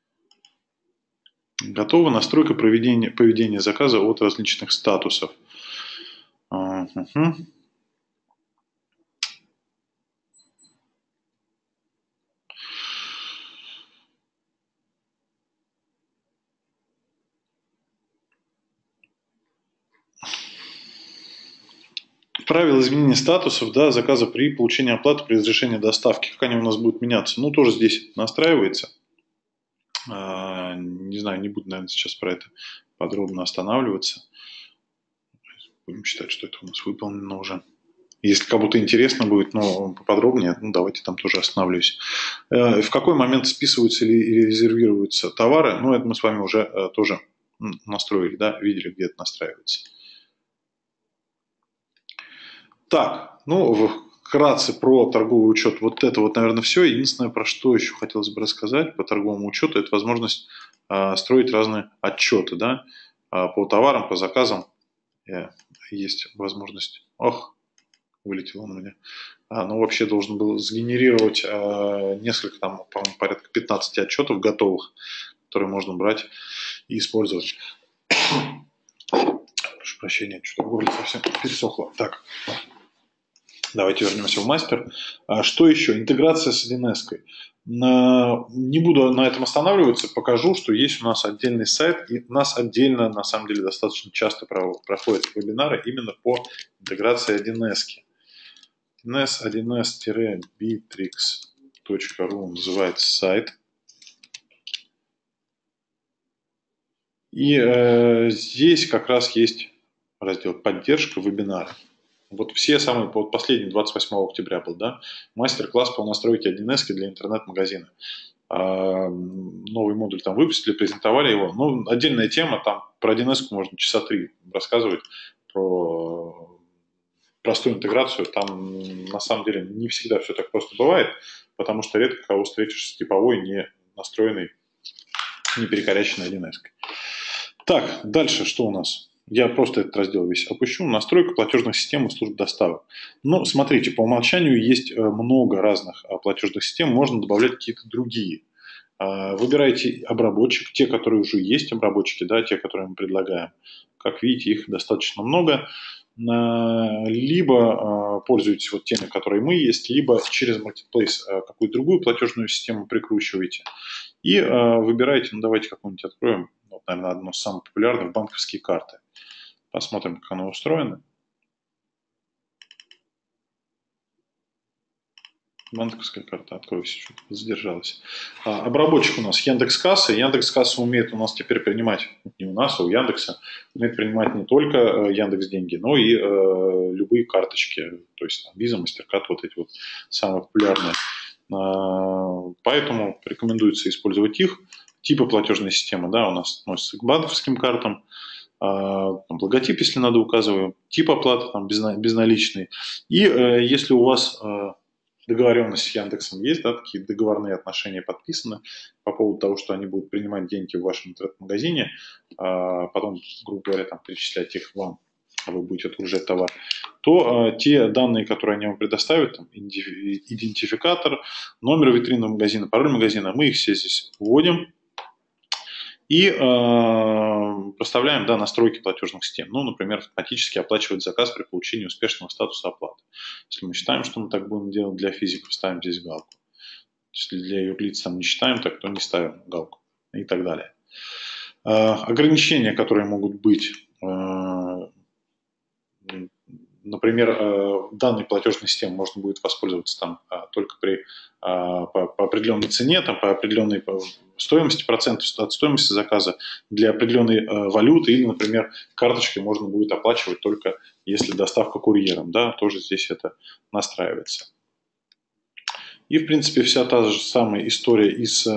Готова настройка проведения, поведения заказа от различных статусов. Угу. Правила изменения статусов, да, заказа при получении оплаты при разрешении доставки. Как они у нас будут меняться? Ну, тоже здесь настраивается. Не знаю, не буду, наверное, сейчас про это подробно останавливаться. Будем считать, что это у нас выполнено уже. Если кому-то интересно будет, но поподробнее, ну, давайте там тоже остановлюсь. В какой момент списываются или резервируются товары? Ну, это мы с вами уже тоже настроили, да, видели, где это настраивается. Так, ну, вкратце про торговый учет. Вот это вот, наверное, все. Единственное, про что еще хотелось бы рассказать по торговому учету, это возможность э, строить разные отчеты, да, э, по товарам, по заказам. Э, есть возможность. Ох, вылетело он у меня. А, ну, вообще должен был сгенерировать э, несколько, там, по-моему, порядка пятнадцати отчетов готовых, которые можно брать и использовать. Прошу прощения, что-то в горле совсем пересохло. Так. Давайте вернемся в мастер. Что еще? Интеграция с один эс-кой. Не буду на этом останавливаться, покажу, что есть у нас отдельный сайт, и у нас отдельно, на самом деле, достаточно часто проходят вебинары именно по интеграции один эс-ки. один эс-битрикс точка ру называется сайт. И э, здесь как раз есть раздел «Поддержка вебинара». Вот все самые, вот последний, двадцать восьмого октября был, да, мастер-класс по настройке один эс для интернет-магазина. А, новый модуль там выпустили, презентовали его. Ну, отдельная тема, там про один эс можно часа три рассказывать, про простую интеграцию. Там на самом деле не всегда все так просто бывает, потому что редко кого встретишь с типовой, не настроенной, не перекоряченной один эс. Так, дальше что у нас? Я просто этот раздел весь опущу. Настройка платежных систем и служб доставок. Ну, смотрите, по умолчанию есть много разных платежных систем, можно добавлять какие-то другие. Выбирайте обработчик, те, которые уже есть обработчики, да, те, которые мы предлагаем. Как видите, их достаточно много. Либо пользуйтесь вот теми, которые мы есть, либо через Marketplace какую-то другую платежную систему прикручиваете. И выбирайте, ну давайте какую-нибудь откроем, вот, наверное, одну из самых популярных, банковские карты. Посмотрим, как оно устроено. Банковская карта, откройся, что-то задержалась. А, обработчик у нас Яндекс.Касса. Яндекс.Касса умеет у нас теперь принимать, не у нас, а у Яндекса, умеет принимать не только Яндекс деньги, но и э, любые карточки, то есть там, Visa, MasterCard, вот эти вот самые популярные. А, поэтому рекомендуется использовать их. Типы платежной системы, да, у нас относятся к банковским картам. А, логотип, если надо, указываем. Тип оплаты там, безналичный. И э, если у вас э, договоренность с Яндексом есть, да, такие договорные отношения подписаны по поводу того, что они будут принимать деньги в вашем интернет-магазине, а потом, грубо говоря, там, перечислять их вам, а вы будете отгружать товар, то а, те данные, которые они вам предоставят, там, идентификатор, номер витрины магазина, пароль магазина, мы их все здесь вводим и э, проставляем, да, настройки платежных систем. Ну, например, автоматически оплачивать заказ при получении успешного статуса оплаты. Если мы считаем, что мы так будем делать для физиков, ставим здесь галку. Если для юрлиц там не считаем, так то не ставим галку и так далее. Э, ограничения, которые могут быть, э, например, э, данной платежной системой можно будет воспользоваться там э, только при, э, по, по определенной цене, там, по определенной по стоимости, проценту от стоимости заказа для определенной э, валюты, или, например, карточкой можно будет оплачивать только если доставка курьером, да, тоже здесь это настраивается. И, в принципе, вся та же самая история и с,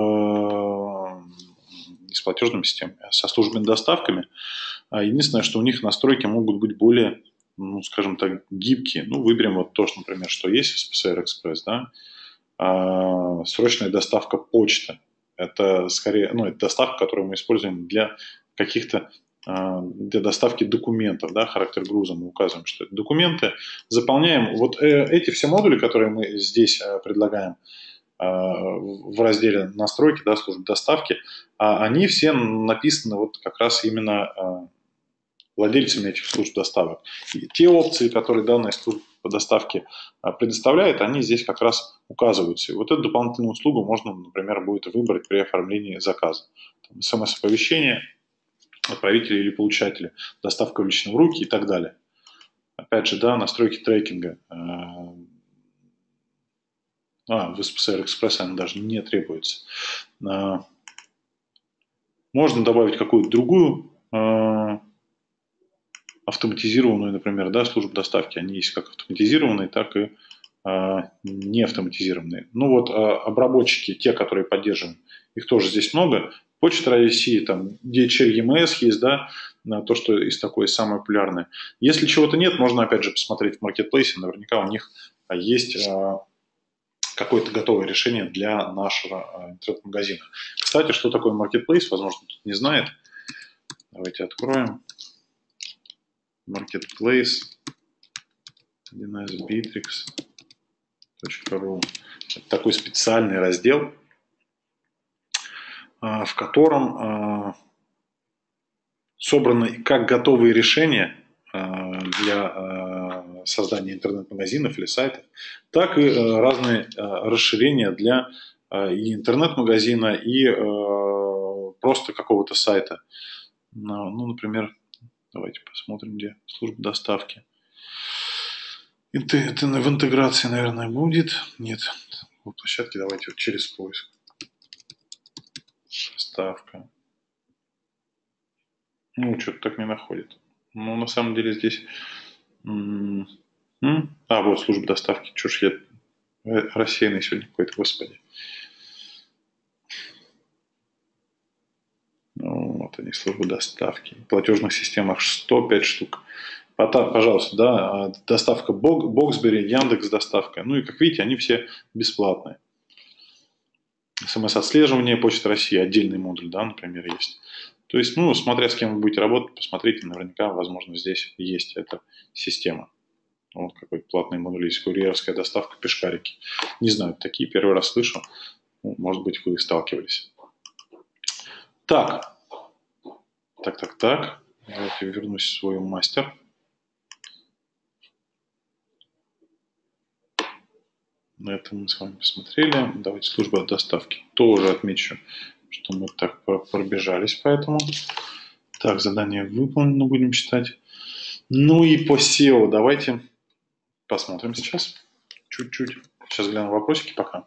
по, и с платежными системами, со службами доставками. Единственное, что у них настройки могут быть более, ну, скажем так, гибкие. Ну, выберем вот то, что, например, что есть в эс пэ эс эр Экспресс, да, а, срочная доставка почты. Это скорее, ну, это доставка, которую мы используем для каких-то, а, для доставки документов, да, характер груза мы указываем, что это документы, заполняем. Вот э, эти все модули, которые мы здесь э, предлагаем э, в разделе настройки, да, службы доставки, а, они все написаны вот как раз именно э, владельцами этих служб доставок. И те опции, которые данная служба по доставке предоставляет, они здесь как раз указываются. И вот эту дополнительную услугу можно, например, будет выбрать при оформлении заказа. эс эм эс-оповещение отправителя или получателя, доставка в личные руки и так далее. Опять же, да, настройки трекинга. А, в эс пэ эс эр Express они даже не требуются. Можно добавить какую-то другую автоматизированную, например, да, службу доставки. Они есть как автоматизированные, так и а, не автоматизированные. Ну вот а, обработчики, те, которые поддерживаем, их тоже здесь много. Почта России, там ди эйч эл и эм эс есть, да, то, что из такое самое популярное. Если чего-то нет, можно опять же посмотреть в маркетплейсе, наверняка у них есть а, какое-то готовое решение для нашего а, интернет-магазина. Кстати, что такое маркетплейс, возможно, кто-то не знает. Давайте откроем. Marketplace ди эн эс битрикс точка ру. Это такой специальный раздел, в котором собраны как готовые решения для создания интернет-магазинов или сайтов, так и разные расширения для и интернет-магазина, и просто какого-то сайта. Ну, например, давайте посмотрим, где служба доставки. Это, это в интеграции, наверное, будет. Нет, в площадке давайте вот через поиск. Доставка. Ну, что-то так не находит. Ну, на самом деле здесь... А, вот служба доставки. Чё ж я рассеянный сегодня какой-то, господи. Ну, вот они, службы доставки. В платежных системах сто пять штук. Пожалуйста, да, доставка Боксбери, Яндекс доставка. Ну и, как видите, они все бесплатные. эс эм эс-отслеживание, Почта России, отдельный модуль, да, например, есть. То есть, ну, смотря с кем вы будете работать, посмотрите, наверняка, возможно, здесь есть эта система. Вот какой платный модуль есть, курьерская доставка, пешкарики. Не знаю, такие первый раз слышу. Ну, может быть, вы сталкивались. Так, так, так, так. Давайте вернусь в свой мастер. На этом мы с вами посмотрели. Давайте служба доставки. Тоже отмечу, что мы так пробежались по этому. Так, задание выполнено, будем считать. Ну и по сео давайте посмотрим сейчас. Чуть-чуть. Сейчас гляну вопросики пока.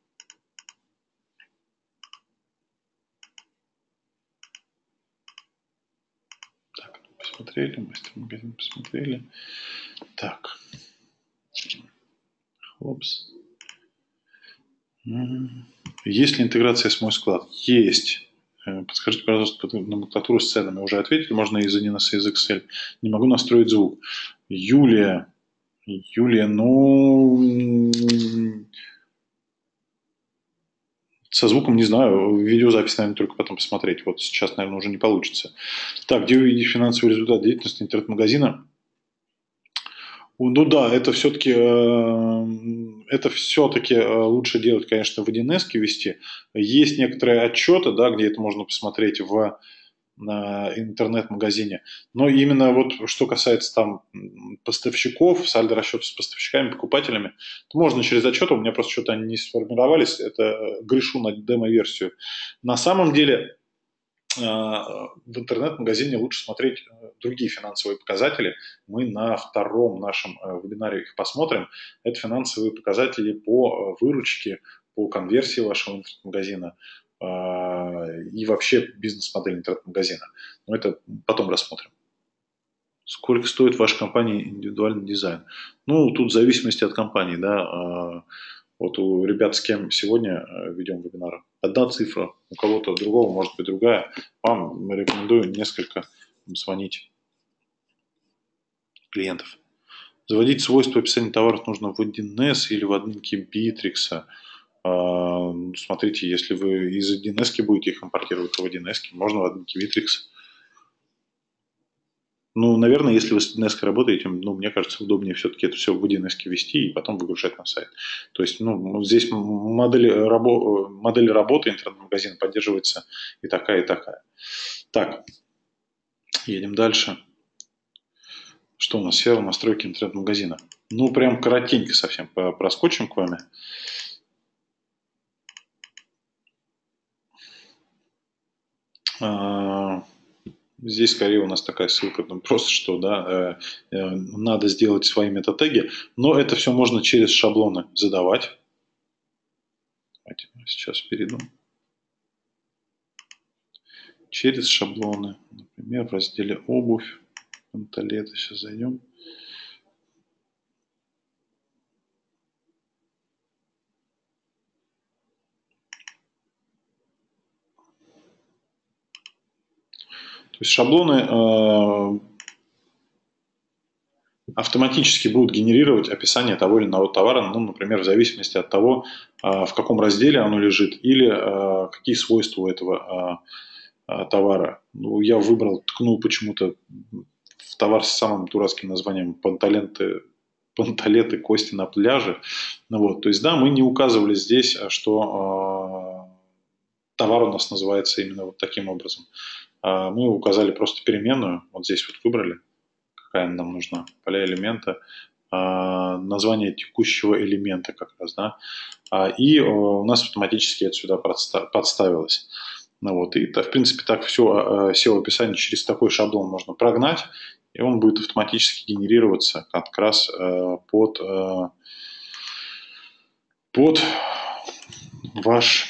Так, посмотрели, мастер-магазин посмотрели. Так. Хлопс. Есть ли интеграция с мой склад? Есть. Подскажите, пожалуйста, номенклатуру с ценами. Уже ответили, можно из один эс из Excel. Не могу настроить звук. Юлия. Юлия, ну... Со звуком не знаю. Видеозапись, наверное, только потом посмотреть. Вот сейчас, наверное, уже не получится. Так, где увидеть финансовый результат деятельности интернет-магазина? Ну да, это все-таки это все-таки лучше делать, конечно, в один эс вести. Есть некоторые отчеты, да, где это можно посмотреть в интернет-магазине. Но именно вот что касается там поставщиков, сальдо расчетов с поставщиками, покупателями, то можно через отчеты, у меня просто что-то они не сформировались, это грешу на демо-версию. На самом деле в интернет-магазине лучше смотреть другие финансовые показатели. Мы на втором нашем вебинаре их посмотрим. Это финансовые показатели по выручке, по конверсии вашего интернет-магазина и вообще бизнес-модель интернет-магазина. Но это потом рассмотрим. Сколько стоит ваша компания индивидуальный дизайн? Ну, тут в зависимости от компании, да. Вот у ребят, с кем сегодня ведем вебинар, одна цифра, у кого-то другого может быть другая. Вам рекомендую несколько звонить клиентов. Заводить свойства описания товаров нужно в один эс или в админке Bittrex. Смотрите, если вы из один эс будете их импортировать в один эс, можно в админке Bittrex. Ну, наверное, если вы с один эс работаете, ну, мне кажется, удобнее все-таки это все в один эс ввести и потом выгружать на сайт. То есть, ну, здесь модель, рабо, модель работы интернет-магазина поддерживается и такая, и такая. Так, едем дальше. Что у нас? Сервер настройки интернет-магазина. Ну, прям коротенько совсем проскочим к вами. Здесь скорее у нас такая ссылка, ну, просто что, да, э, э, надо сделать свои метатеги, но это все можно через шаблоны задавать. Давайте сейчас перейду. Через шаблоны, например, в разделе обувь, панталеты, сейчас зайдем. То есть шаблоны э, автоматически будут генерировать описание того или иного товара, ну, например, в зависимости от того, э, в каком разделе оно лежит или э, какие свойства у этого э, товара. Ну, я выбрал, ткнул почему-то в товар с самым дурацким названием панталенты, панталеты кости на пляже. Ну, вот, то есть, да, мы не указывали здесь, что э, товар у нас называется именно вот таким образом. Мы указали просто переменную, вот здесь вот выбрали, какая нам нужна, поля элемента, название текущего элемента как раз, да, и у нас автоматически это сюда подставилось. Ну вот, и, в принципе, так все сео-описание через такой шаблон можно прогнать, и он будет автоматически генерироваться как раз под, под ваш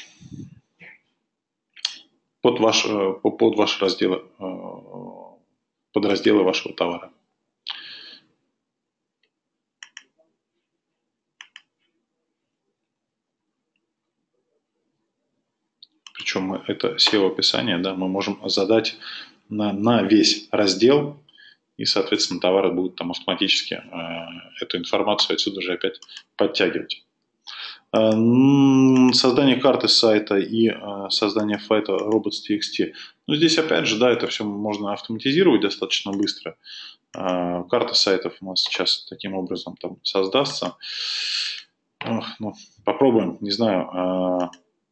под ваш, под ваши разделы, подразделы вашего товара. Причем это сео-описание, да, мы можем задать на, на весь раздел, и, соответственно, товары будут там автоматически э, эту информацию отсюда же опять подтягивать. Создание карты сайта и э, создание файта robots.txt. Ну, здесь опять же, да, это все можно автоматизировать достаточно быстро. Э, карта сайтов у нас сейчас таким образом там создастся. Ох, ну, попробуем, не знаю. Э,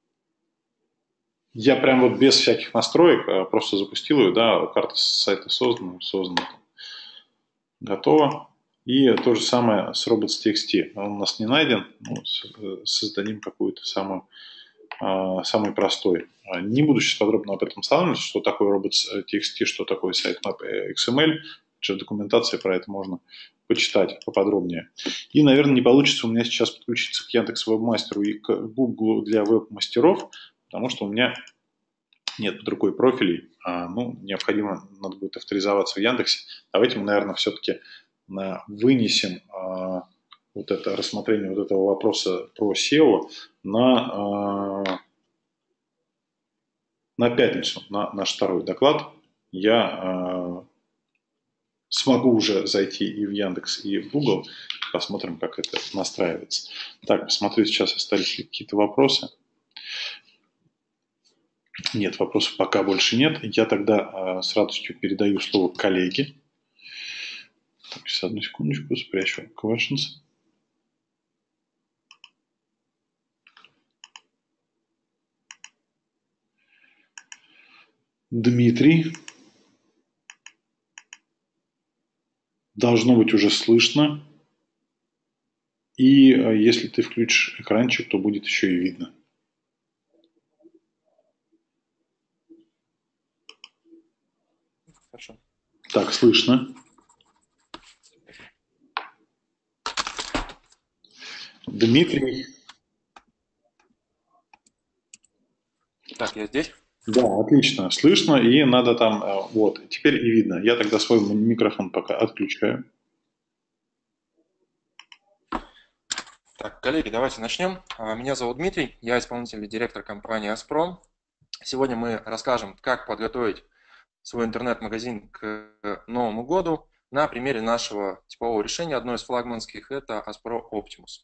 я прям вот без всяких настроек э, просто запустил ее, да, карта сайта создана, создана, готова. И то же самое с robots.txt. Он у нас не найден. Ну, создадим какую-то самую, самый простой. Не буду сейчас подробно об этом останавливаться, что такое robots.txt, что такое sitemap икс эм эль. Документации про это можно почитать поподробнее. И, наверное, не получится у меня сейчас подключиться к Яндекс Вебмастеру и к Google для веб-мастеров, потому что у меня нет под рукой профилей. А, ну, необходимо, надо будет авторизоваться в Яндексе. Давайте мы, наверное, все-таки вынесем а, вот это рассмотрение вот этого вопроса про сео на, а, на пятницу, на наш второй доклад. Я а, смогу уже зайти и в Яндекс, и в Google. Посмотрим, как это настраивается. Так, посмотрю сейчас, остались ли какие-то вопросы. Нет, вопросов пока больше нет. Я тогда а, с радостью передаю слово коллеге. Так, сейчас одну секундочку, спрячу questions. Дмитрий. Должно быть уже слышно. И а, если ты включишь экранчик, то будет еще и видно. Хорошо. Так, слышно. Дмитрий. Так, я здесь? Да, отлично. Слышно, и надо там... Вот, теперь и видно. Я тогда свой микрофон пока отключаю. Так, коллеги, давайте начнем. Меня зовут Дмитрий, я исполнительный директор компании Asprome. Сегодня мы расскажем, как подготовить свой интернет-магазин к Новому году на примере нашего типового решения, одно из флагманских, это Aspro Optimus.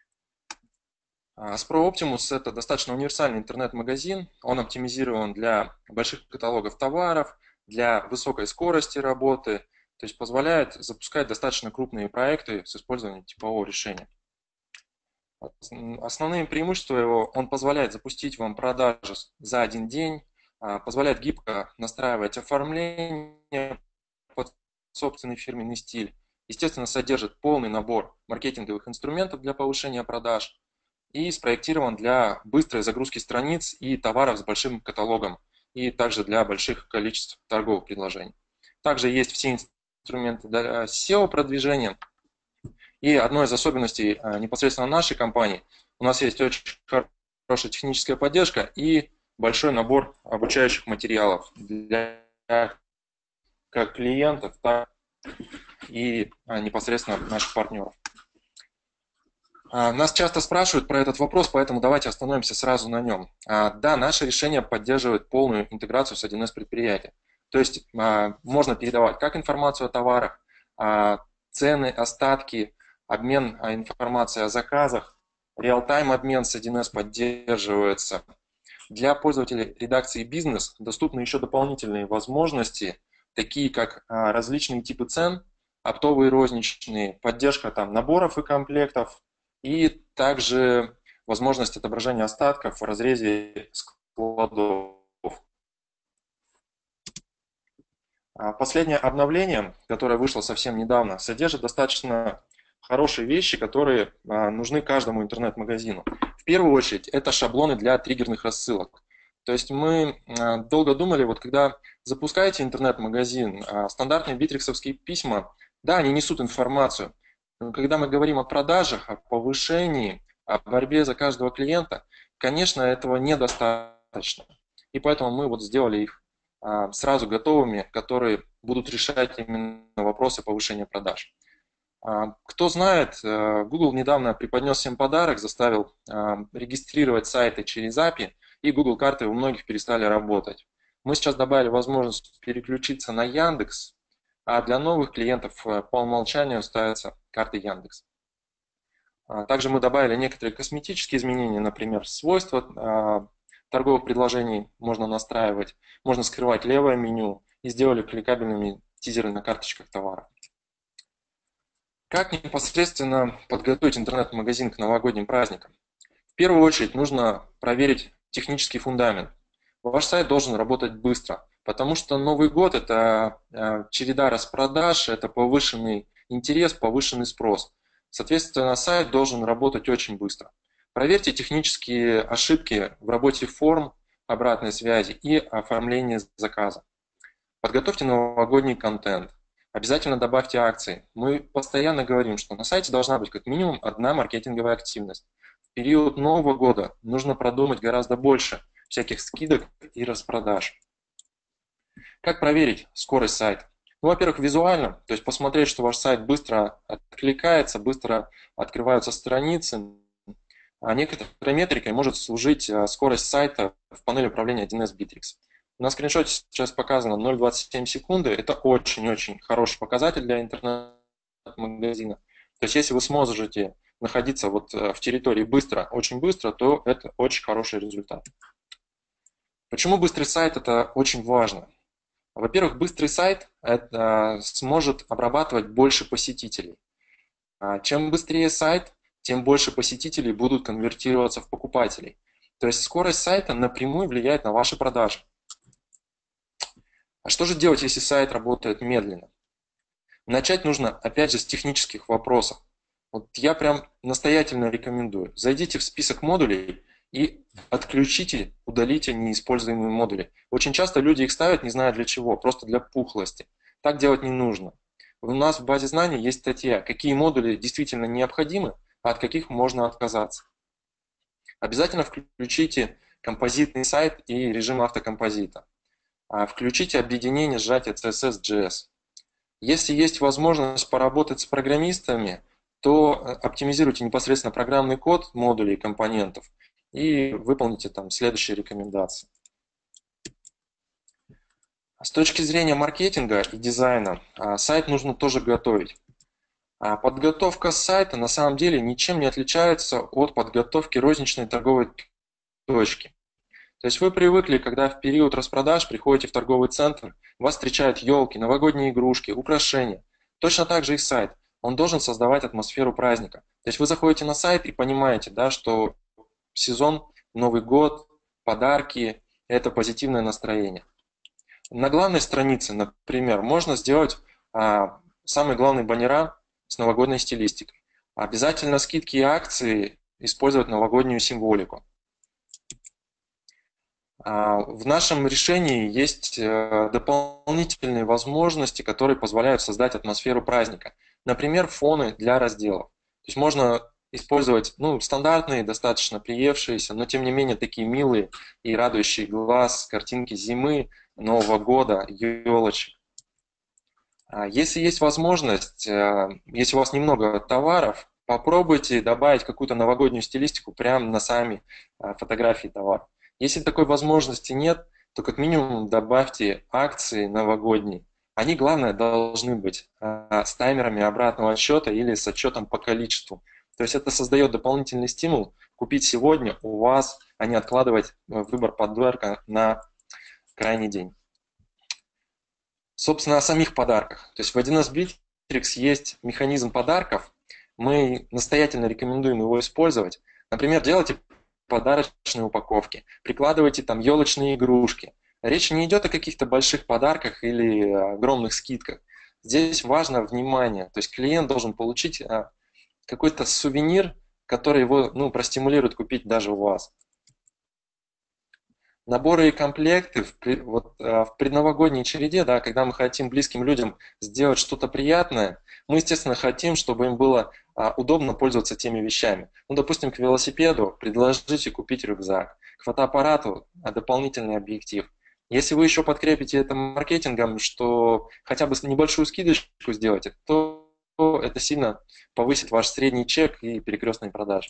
Aspro Optimus – это достаточно универсальный интернет-магазин, он оптимизирован для больших каталогов товаров, для высокой скорости работы, то есть позволяет запускать достаточно крупные проекты с использованием типового решения. Основные преимущества его: он позволяет запустить вам продажи за один день, позволяет гибко настраивать оформление под собственный фирменный стиль, естественно, содержит полный набор маркетинговых инструментов для повышения продаж и спроектирован для быстрой загрузки страниц и товаров с большим каталогом, и также для больших количеств торговых предложений. Также есть все инструменты для сео-продвижения. И одной из особенностей непосредственно нашей компании, у нас есть очень хорошая техническая поддержка и большой набор обучающих материалов для как клиентов, так и непосредственно наших партнеров. Нас часто спрашивают про этот вопрос, поэтому давайте остановимся сразу на нем. Да, наше решение поддерживает полную интеграцию с один эс предприятия. То есть можно передавать как информацию о товарах, цены, остатки, обмен информацией о заказах, реал-тайм обмен с один эс поддерживается. Для пользователей редакции бизнес доступны еще дополнительные возможности, такие как различные типы цен, оптовые, розничные, поддержка там наборов и комплектов, и также возможность отображения остатков в разрезе складов. Последнее обновление, которое вышло совсем недавно, содержит достаточно хорошие вещи, которые нужны каждому интернет-магазину. В первую очередь, это шаблоны для триггерных рассылок. То есть мы долго думали, вот когда запускаете интернет-магазин, стандартные битриксовские письма, да, они несут информацию. Но когда мы говорим о продажах, о повышении, о борьбе за каждого клиента, конечно, этого недостаточно. И поэтому мы вот сделали их сразу готовыми, которые будут решать именно вопросы повышения продаж. Кто знает, Google недавно преподнес всем подарок, заставил регистрировать сайты через эй пи ай, и Google карты у многих перестали работать. Мы сейчас добавили возможность переключиться на Яндекс, а для новых клиентов по умолчанию ставятся карты Яндекс. Также мы добавили некоторые косметические изменения, например, свойства торговых предложений можно настраивать, можно скрывать левое меню и сделали кликабельными тизеры на карточках товара. Как непосредственно подготовить интернет-магазин к новогодним праздникам? В первую очередь нужно проверить технический фундамент. Ваш сайт должен работать быстро, потому что Новый год – это череда распродаж, это повышенный интерес, повышенный спрос. Соответственно, сайт должен работать очень быстро. Проверьте технические ошибки в работе форм обратной связи и оформлении заказа. Подготовьте новогодний контент. Обязательно добавьте акции. Мы постоянно говорим, что на сайте должна быть как минимум одна маркетинговая активность. В период Нового года нужно продумать гораздо больше всяких скидок и распродаж. Как проверить скорость сайта? Ну, во-первых, визуально, то есть посмотреть, что ваш сайт быстро откликается, быстро открываются страницы. А некоторой метрикой может служить скорость сайта в панели управления один эс Bittrex. На скриншоте сейчас показано ноль целых двадцать семь секунды. Это очень-очень хороший показатель для интернет-магазина. То есть если вы сможете находиться вот в территории быстро, очень быстро, то это очень хороший результат. Почему быстрый сайт? Это очень важно. Во-первых, быстрый сайт это сможет обрабатывать больше посетителей. Чем быстрее сайт, тем больше посетителей будут конвертироваться в покупателей. То есть скорость сайта напрямую влияет на ваши продажи. А что же делать, если сайт работает медленно? Начать нужно, опять же, с технических вопросов. Вот я прям настоятельно рекомендую. Зайдите в список модулей и отключите, удалите неиспользуемые модули. Очень часто люди их ставят, не зная для чего, просто для пухлости. Так делать не нужно. У нас в базе знаний есть статья, какие модули действительно необходимы, а от каких можно отказаться. Обязательно включите композитный сайт и режим автокомпозита. Включите объединение сжатия си эс эс джей эс. Если есть возможность поработать с программистами, то оптимизируйте непосредственно программный код модулей и компонентов и выполните там следующие рекомендации. С точки зрения маркетинга и дизайна, сайт нужно тоже готовить. Подготовка сайта на самом деле ничем не отличается от подготовки розничной торговой точки. То есть вы привыкли, когда в период распродаж приходите в торговый центр, вас встречают елки, новогодние игрушки, украшения. Точно так же и сайт. Он должен создавать атмосферу праздника. То есть вы заходите на сайт и понимаете, да, что сезон, Новый год, подарки – это позитивное настроение. На главной странице, например, можно сделать а, самые главные баннера с новогодней стилистикой. Обязательно скидки и акции использовать новогоднюю символику. В нашем решении есть дополнительные возможности, которые позволяют создать атмосферу праздника. Например, фоны для разделов. То есть можно использовать ну, стандартные, достаточно приевшиеся, но тем не менее такие милые и радующие глаз картинки зимы, Нового года, елочек. Если есть возможность, если у вас немного товаров, попробуйте добавить какую-то новогоднюю стилистику прямо на сами фотографии товара. Если такой возможности нет, то как минимум добавьте акции новогодние. Они, главное, должны быть с таймерами обратного отсчета или с отчетом по количеству. То есть это создает дополнительный стимул купить сегодня у вас, а не откладывать выбор подарка на крайний день. Собственно, о самих подарках. То есть в один эс Bittrex есть механизм подарков. Мы настоятельно рекомендуем его использовать. Например, делайте подарочные упаковки, прикладывайте там елочные игрушки. Речь не идет о каких-то больших подарках или огромных скидках. Здесь важно внимание. То есть клиент должен получить какой-то сувенир, который его ну, простимулирует купить даже у вас. Наборы и комплекты в, вот, в предновогодней череде, да, когда мы хотим близким людям сделать что-то приятное, мы, естественно, хотим, чтобы им было а, удобно пользоваться теми вещами. Ну, допустим, к велосипеду предложите купить рюкзак, к фотоаппарату а, дополнительный объектив. Если вы еще подкрепите это маркетингом, что хотя бы небольшую скидочку сделаете, то это сильно повысит ваш средний чек и перекрестные продажи.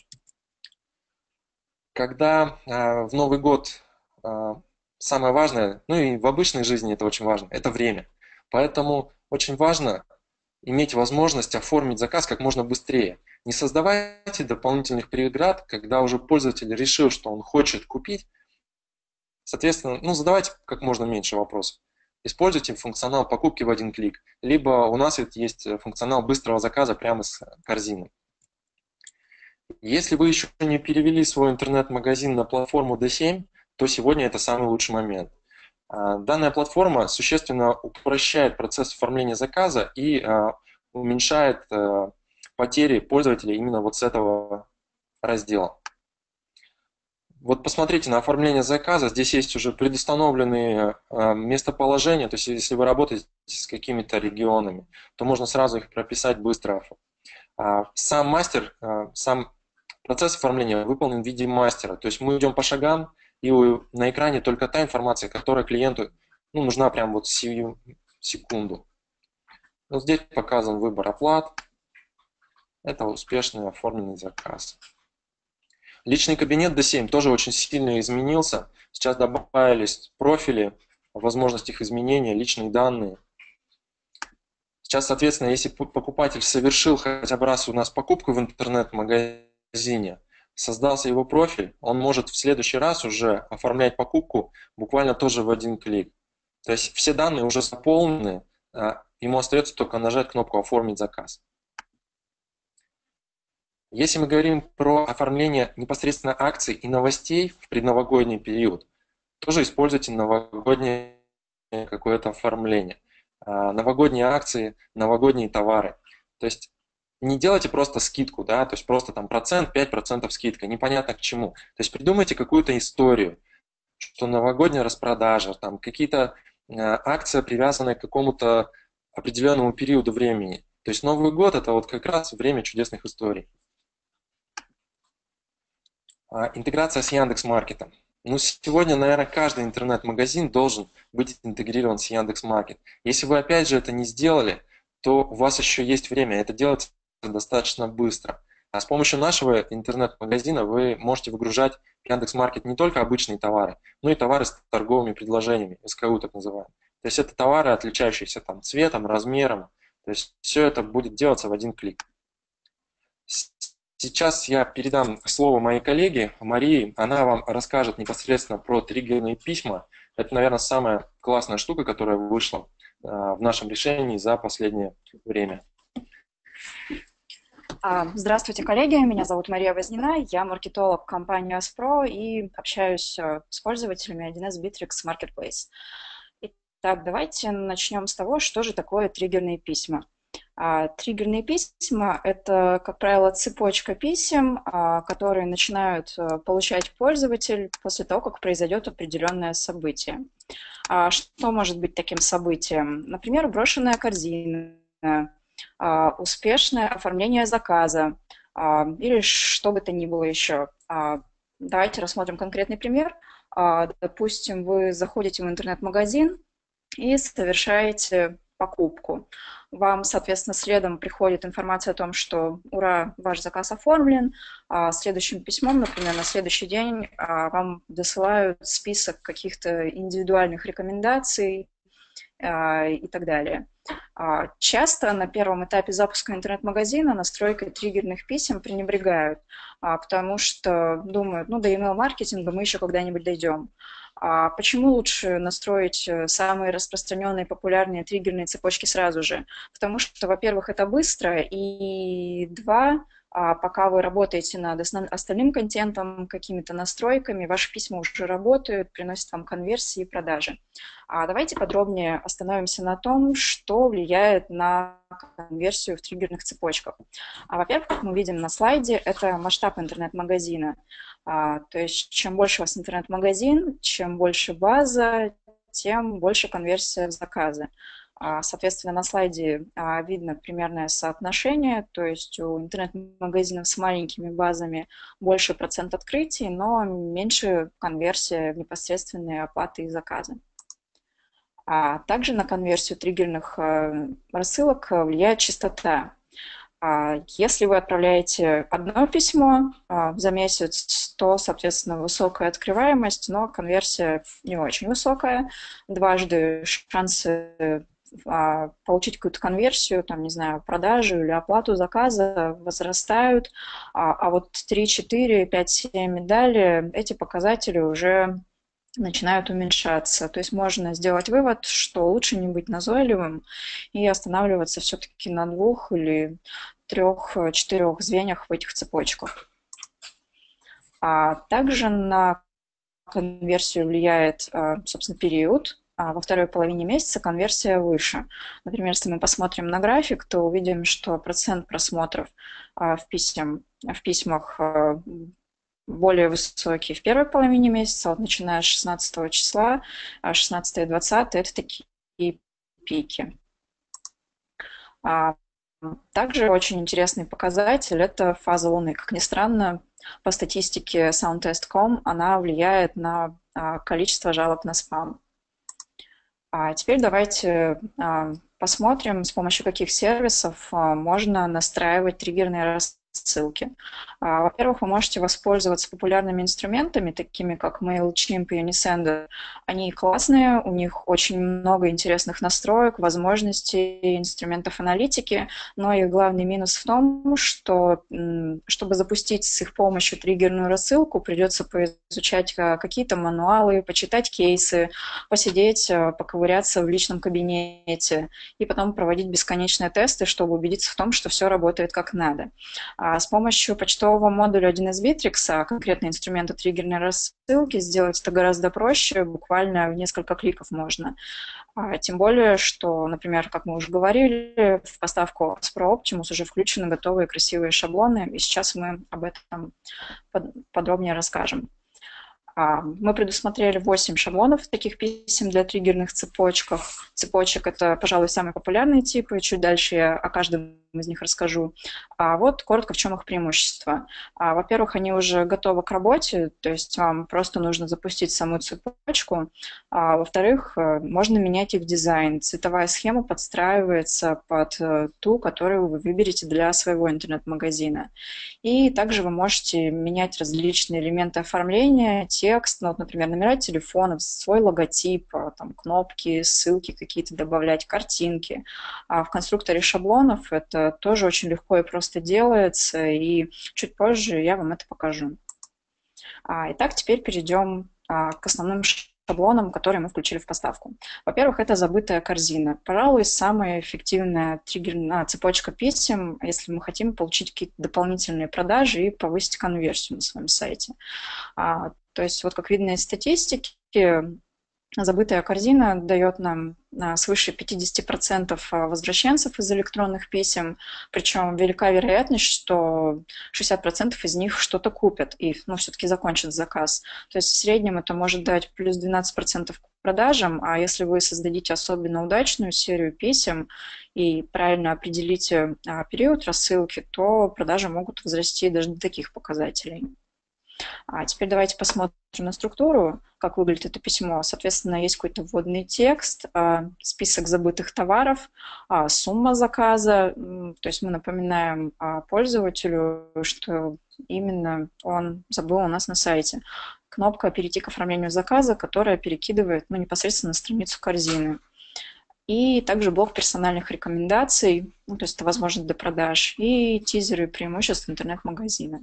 Когда а, в Новый год самое важное, ну и в обычной жизни это очень важно, это время. Поэтому очень важно иметь возможность оформить заказ как можно быстрее. Не создавайте дополнительных преград, когда уже пользователь решил, что он хочет купить. Соответственно, ну, задавайте как можно меньше вопросов. Используйте функционал покупки в один клик, либо у нас есть функционал быстрого заказа прямо с корзины. Если вы еще не перевели свой интернет-магазин на платформу ди семь, то сегодня это самый лучший момент. Данная платформа существенно упрощает процесс оформления заказа и уменьшает потери пользователей именно вот с этого раздела. Вот посмотрите на оформление заказа, здесь есть уже предустановленные э, местоположения, то есть если вы работаете с какими-то регионами, то можно сразу их прописать быстро. А сам мастер, э, сам процесс оформления выполнен в виде мастера, то есть мы идем по шагам, и на экране только та информация, которая клиенту ну, нужна прямо вот сию секунду. Вот здесь показан выбор оплат, это успешный оформленный заказ. Личный кабинет ди семь тоже очень сильно изменился. Сейчас добавились профили, возможность их изменения, личные данные. Сейчас, соответственно, если покупатель совершил хотя бы раз у нас покупку в интернет-магазине, создался его профиль, он может в следующий раз уже оформлять покупку буквально тоже в один клик. То есть все данные уже заполнены, ему остается только нажать кнопку «Оформить заказ». Если мы говорим про оформление непосредственно акций и новостей в предновогодний период, тоже используйте новогоднее какое-то оформление. Новогодние акции, новогодние товары. То есть не делайте просто скидку, да, то есть просто там процент, пять процентов скидка, непонятно к чему. То есть придумайте какую-то историю, что новогодняя распродажа, там какие-то акции, привязанные к какому-то определенному периоду времени. То есть Новый год – это вот как раз время чудесных историй. Интеграция с Яндекс.Маркетом. Ну, сегодня, наверное, каждый интернет-магазин должен быть интегрирован с Яндекс.Маркет. Если вы, опять же, это не сделали, то у вас еще есть время. Это делать достаточно быстро. А с помощью нашего интернет-магазина вы можете выгружать в Яндекс.Маркет не только обычные товары, но и товары с торговыми предложениями, эс ка у так называемые. То есть это товары, отличающиеся там цветом, размером. То есть все это будет делаться в один клик. Сейчас я передам слово моей коллеге Марии. Она вам расскажет непосредственно про триггерные письма. Это, наверное, самая классная штука, которая вышла в нашем решении за последнее время. Здравствуйте, коллеги. Меня зовут Мария Вознина. Я маркетолог компании Аспро и общаюсь с пользователями один эс Bittrex Marketplace. Итак, давайте начнем с того, что же такое триггерные письма. А, триггерные письма – это, как правило, цепочка писем, а, которые начинают а, получать пользователь после того, как произойдет определенное событие. А, что может быть таким событием? Например, брошенная корзина, а, успешное оформление заказа а, или что бы то ни было еще. А, давайте рассмотрим конкретный пример. А, допустим, вы заходите в интернет-магазин и совершаете покупку. Вам, соответственно, следом приходит информация о том, что ура, ваш заказ оформлен. А следующим письмом, например, на следующий день вам досылают список каких-то индивидуальных рекомендаций и так далее. Часто на первом этапе запуска интернет-магазина настройкой триггерных писем пренебрегают, потому что думают, ну до email-маркетинга мы еще когда-нибудь дойдем. А почему лучше настроить самые распространенные популярные триггерные цепочки сразу же? Потому что, во-первых, это быстро, и два, пока вы работаете над остальным контентом, какими-то настройками, ваши письма уже работают, приносят вам конверсии и продажи. А давайте подробнее остановимся на том, что влияет на конверсию в триггерных цепочках. А, во-первых, как мы видим на слайде, это масштаб интернет-магазина. А, то есть чем больше у вас интернет-магазин, чем больше база, тем больше конверсия в заказы. А, соответственно, на слайде а, видно примерное соотношение, то есть у интернет-магазинов с маленькими базами больше процент открытий, но меньше конверсия в непосредственные оплаты и заказы. А также на конверсию триггерных а, рассылок влияет частота. Если вы отправляете одно письмо за месяц, то, соответственно, высокая открываемость, но конверсия не очень высокая. Дважды шансы получить какую-то конверсию, там, не знаю, продажу или оплату заказа возрастают, а вот три, четыре, пять, семь и далее эти показатели уже начинают уменьшаться. То есть можно сделать вывод, что лучше не быть назойливым и останавливаться все-таки на двух или трех-четырех звеньях в этих цепочках. А также на конверсию влияет, собственно, период. А во второй половине месяца конверсия выше. Например, если мы посмотрим на график, то увидим, что процент просмотров в, писем, в письмах более высокие в первой половине месяца, вот начиная с шестнадцатого числа, а шестнадцатое и двадцатое это такие пики. А также очень интересный показатель – это фаза Луны. Как ни странно, по статистике Soundtest точка ком она влияет на а, количество жалоб на спам. А теперь давайте а, посмотрим, с помощью каких сервисов а, можно настраивать триггерные рассылки. А, во-первых, вы можете воспользоваться популярными инструментами, такими как MailChimp и Unisender. Они классные, у них очень много интересных настроек, возможностей, инструментов аналитики, но их главный минус в том, что чтобы запустить с их помощью триггерную рассылку, придется поизучать какие-то мануалы, почитать кейсы, посидеть, поковыряться в личном кабинете и потом проводить бесконечные тесты, чтобы убедиться в том, что все работает как надо. А с помощью почтового модуля один эс Bittrex, а конкретно инструмента триггерной рассылки, сделать это гораздо проще, буквально в несколько кликов можно. А, тем более, что, например, как мы уже говорили, в поставку Aspro Optimus уже включены готовые красивые шаблоны, и сейчас мы об этом подробнее расскажем. Мы предусмотрели восемь шаблонов таких писем для триггерных цепочек. Цепочек – это, пожалуй, самые популярные типы. Чуть дальше я о каждом из них расскажу. А вот коротко, в чем их преимущество. Во-первых, они уже готовы к работе, то есть вам просто нужно запустить саму цепочку. А во-вторых, можно менять их дизайн. Цветовая схема подстраивается под ту, которую вы выберете для своего интернет-магазина. И также вы можете менять различные элементы оформления, текст, ну, вот, например, номера телефонов, свой логотип, там, кнопки, ссылки какие-то добавлять, картинки. А в конструкторе шаблонов это тоже очень легко и просто делается, и чуть позже я вам это покажу. Итак, теперь перейдем к основным шаблонам, которые мы включили в поставку. Во-первых, это забытая корзина. Пожалуй, самая эффективная триггерная цепочка писем, если мы хотим получить какие-то дополнительные продажи и повысить конверсию на своем сайте. То есть, вот как видно из статистики, забытая корзина дает нам свыше пятьдесят процентов возвращенцев из электронных писем, причем велика вероятность, что шестьдесят процентов из них что-то купят и ну, все-таки закончат заказ. То есть в среднем это может дать плюс двенадцать процентов к продажам, а если вы создадите особенно удачную серию писем и правильно определите период рассылки, то продажи могут возрасти даже до таких показателей. А теперь давайте посмотрим на структуру, как выглядит это письмо. Соответственно, есть какой-то вводный текст, список забытых товаров, сумма заказа. То есть мы напоминаем пользователю, что именно он забыл у нас на сайте. Кнопка «Перейти к оформлению заказа», которая перекидывает ну, непосредственно на страницу корзины. И также блок персональных рекомендаций, ну, то есть это возможность до продаж, и тизеры и преимуществ интернет-магазина.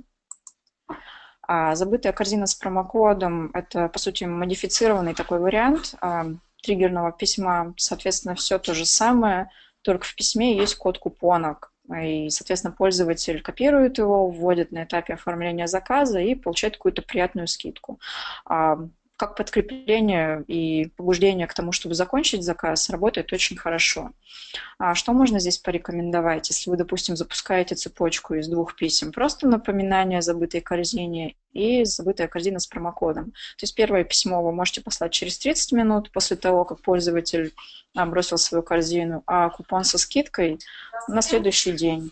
А забытая корзина с промокодом – это, по сути, модифицированный такой вариант а, триггерного письма. Соответственно, все то же самое, только в письме есть код купона. И, соответственно, пользователь копирует его, вводит на этапе оформления заказа и получает какую-то приятную скидку. А, как подкрепление и побуждение к тому, чтобы закончить заказ, работает очень хорошо. А что можно здесь порекомендовать, если вы, допустим, запускаете цепочку из двух писем? Просто напоминание о забытой корзине и забытая корзина с промокодом. То есть первое письмо вы можете послать через тридцать минут после того, как пользователь бросил свою корзину, а купон со скидкой на следующий день.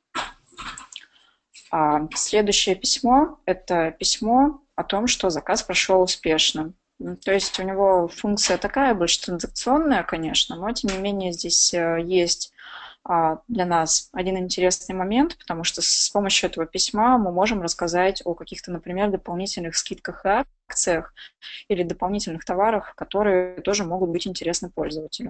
А следующее письмо – это письмо о том, что заказ прошел успешно. То есть у него функция такая, больше транзакционная, конечно, но тем не менее здесь есть для нас один интересный момент, потому что с помощью этого письма мы можем рассказать о каких-то, например, дополнительных скидках и акциях или дополнительных товарах, которые тоже могут быть интересны пользователю.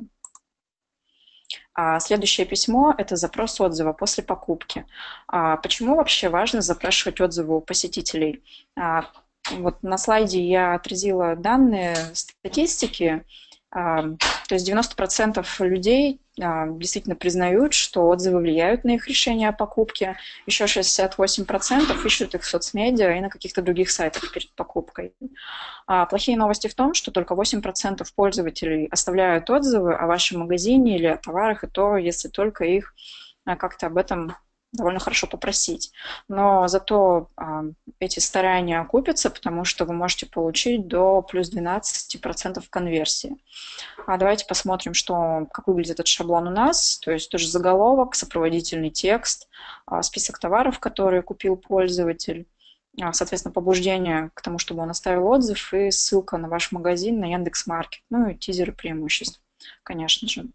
А следующее письмо – это запрос отзыва после покупки. А почему вообще важно запрашивать отзывы у посетителей? А вот на слайде я отразила данные статистики. То есть девяносто процентов людей действительно признают, что отзывы влияют на их решение о покупке. Еще шестьдесят восемь процентов ищут их в соцмедиа и на каких-то других сайтах перед покупкой. А плохие новости в том, что только восемь процентов пользователей оставляют отзывы о вашем магазине или о товарах, и то, если только их как-то об этом довольно хорошо попросить. Но зато а, эти старания окупятся, потому что вы можете получить до плюс двенадцать процентов конверсии. А давайте посмотрим, что, как выглядит этот шаблон у нас. То есть тоже заголовок, сопроводительный текст, а, список товаров, которые купил пользователь, а, соответственно, побуждение к тому, чтобы он оставил отзыв, и ссылка на ваш магазин, на Яндекс.Маркет, ну и тизеры преимуществ, конечно же.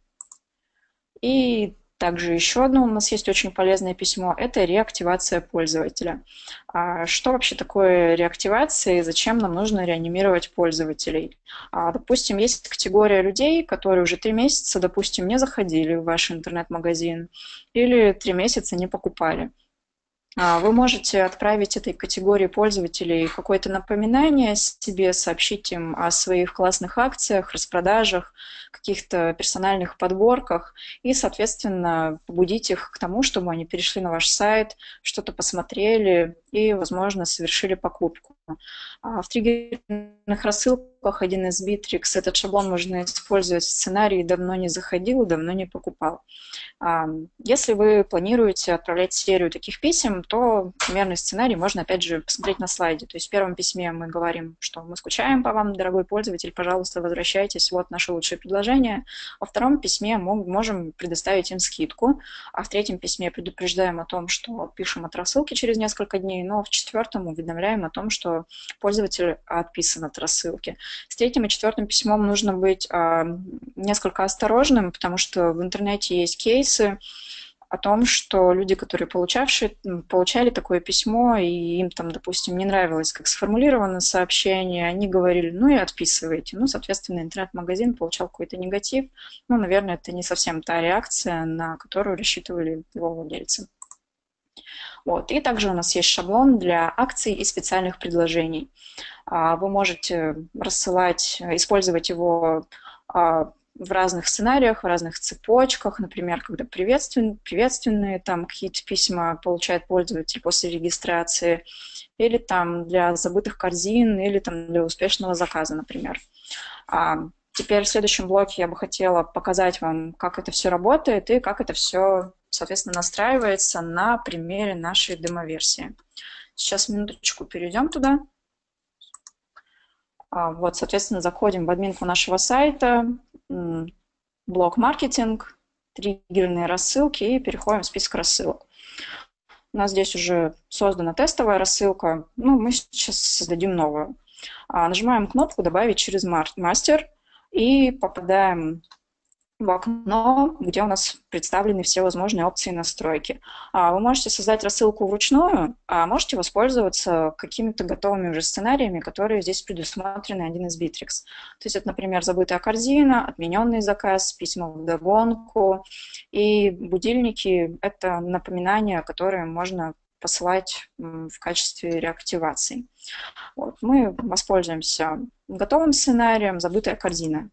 И также еще одно у нас есть очень полезное письмо – это реактивация пользователя. А что вообще такое реактивация и зачем нам нужно реанимировать пользователей? А, допустим, есть категория людей, которые уже три месяца, допустим, не заходили в ваш интернет-магазин или три месяца не покупали. Вы можете отправить этой категории пользователей какое-то напоминание себе, сообщить им о своих классных акциях, распродажах, каких-то персональных подборках и, соответственно, побудить их к тому, чтобы они перешли на ваш сайт, что-то посмотрели и, возможно, совершили покупку. В триггерных рассылках один из Bittrex этот шаблон можно использовать в сценарии «давно не заходил, давно не покупал». Если вы планируете отправлять серию таких писем, то примерный сценарий можно, опять же, посмотреть на слайде. То есть в первом письме мы говорим, что мы скучаем по вам, дорогой пользователь, пожалуйста, возвращайтесь, вот наше лучшее предложение. Во втором письме мы можем предоставить им скидку, а в третьем письме предупреждаем о том, что пишем от рассылки через несколько дней, но в четвертом уведомляем о том, что пользователь отписан от рассылки. С третьим и четвертым письмом нужно быть а, несколько осторожным, потому что в интернете есть кейсы о том, что люди, которые получавшие, получали такое письмо, и им там, допустим, не нравилось, как сформулировано сообщение, они говорили, ну и отписывайте. Ну, соответственно, интернет-магазин получал какой-то негатив. Ну, наверное, это не совсем та реакция, на которую рассчитывали его владельцы. Вот. И также у нас есть шаблон для акций и специальных предложений. Вы можете рассылать, использовать его в разных сценариях, в разных цепочках, например, когда приветствен, приветственные там какие-то письма получает пользователь после регистрации, или там для забытых корзин, или там для успешного заказа, например. А теперь в следующем блоке я бы хотела показать вам, как это все работает и как это все, соответственно, настраивается на примере нашей демо-версии. Сейчас, минуточку, перейдем туда. Вот, соответственно, заходим в админку нашего сайта, блок маркетинг, триггерные рассылки и переходим в список рассылок. У нас здесь уже создана тестовая рассылка, ну, мы сейчас создадим новую. Нажимаем кнопку «Добавить через мастер» и попадаем в окно, где у нас представлены все возможные опции настройки. Вы можете создать рассылку вручную, а можете воспользоваться какими-то готовыми уже сценариями, которые здесь предусмотрены один из Bittrex. То есть это, например, забытая корзина, отмененный заказ, письма вдогонку и будильники – это напоминания, которые можно посылать в качестве реактивации. Вот. Мы воспользуемся готовым сценарием «Забытая корзина».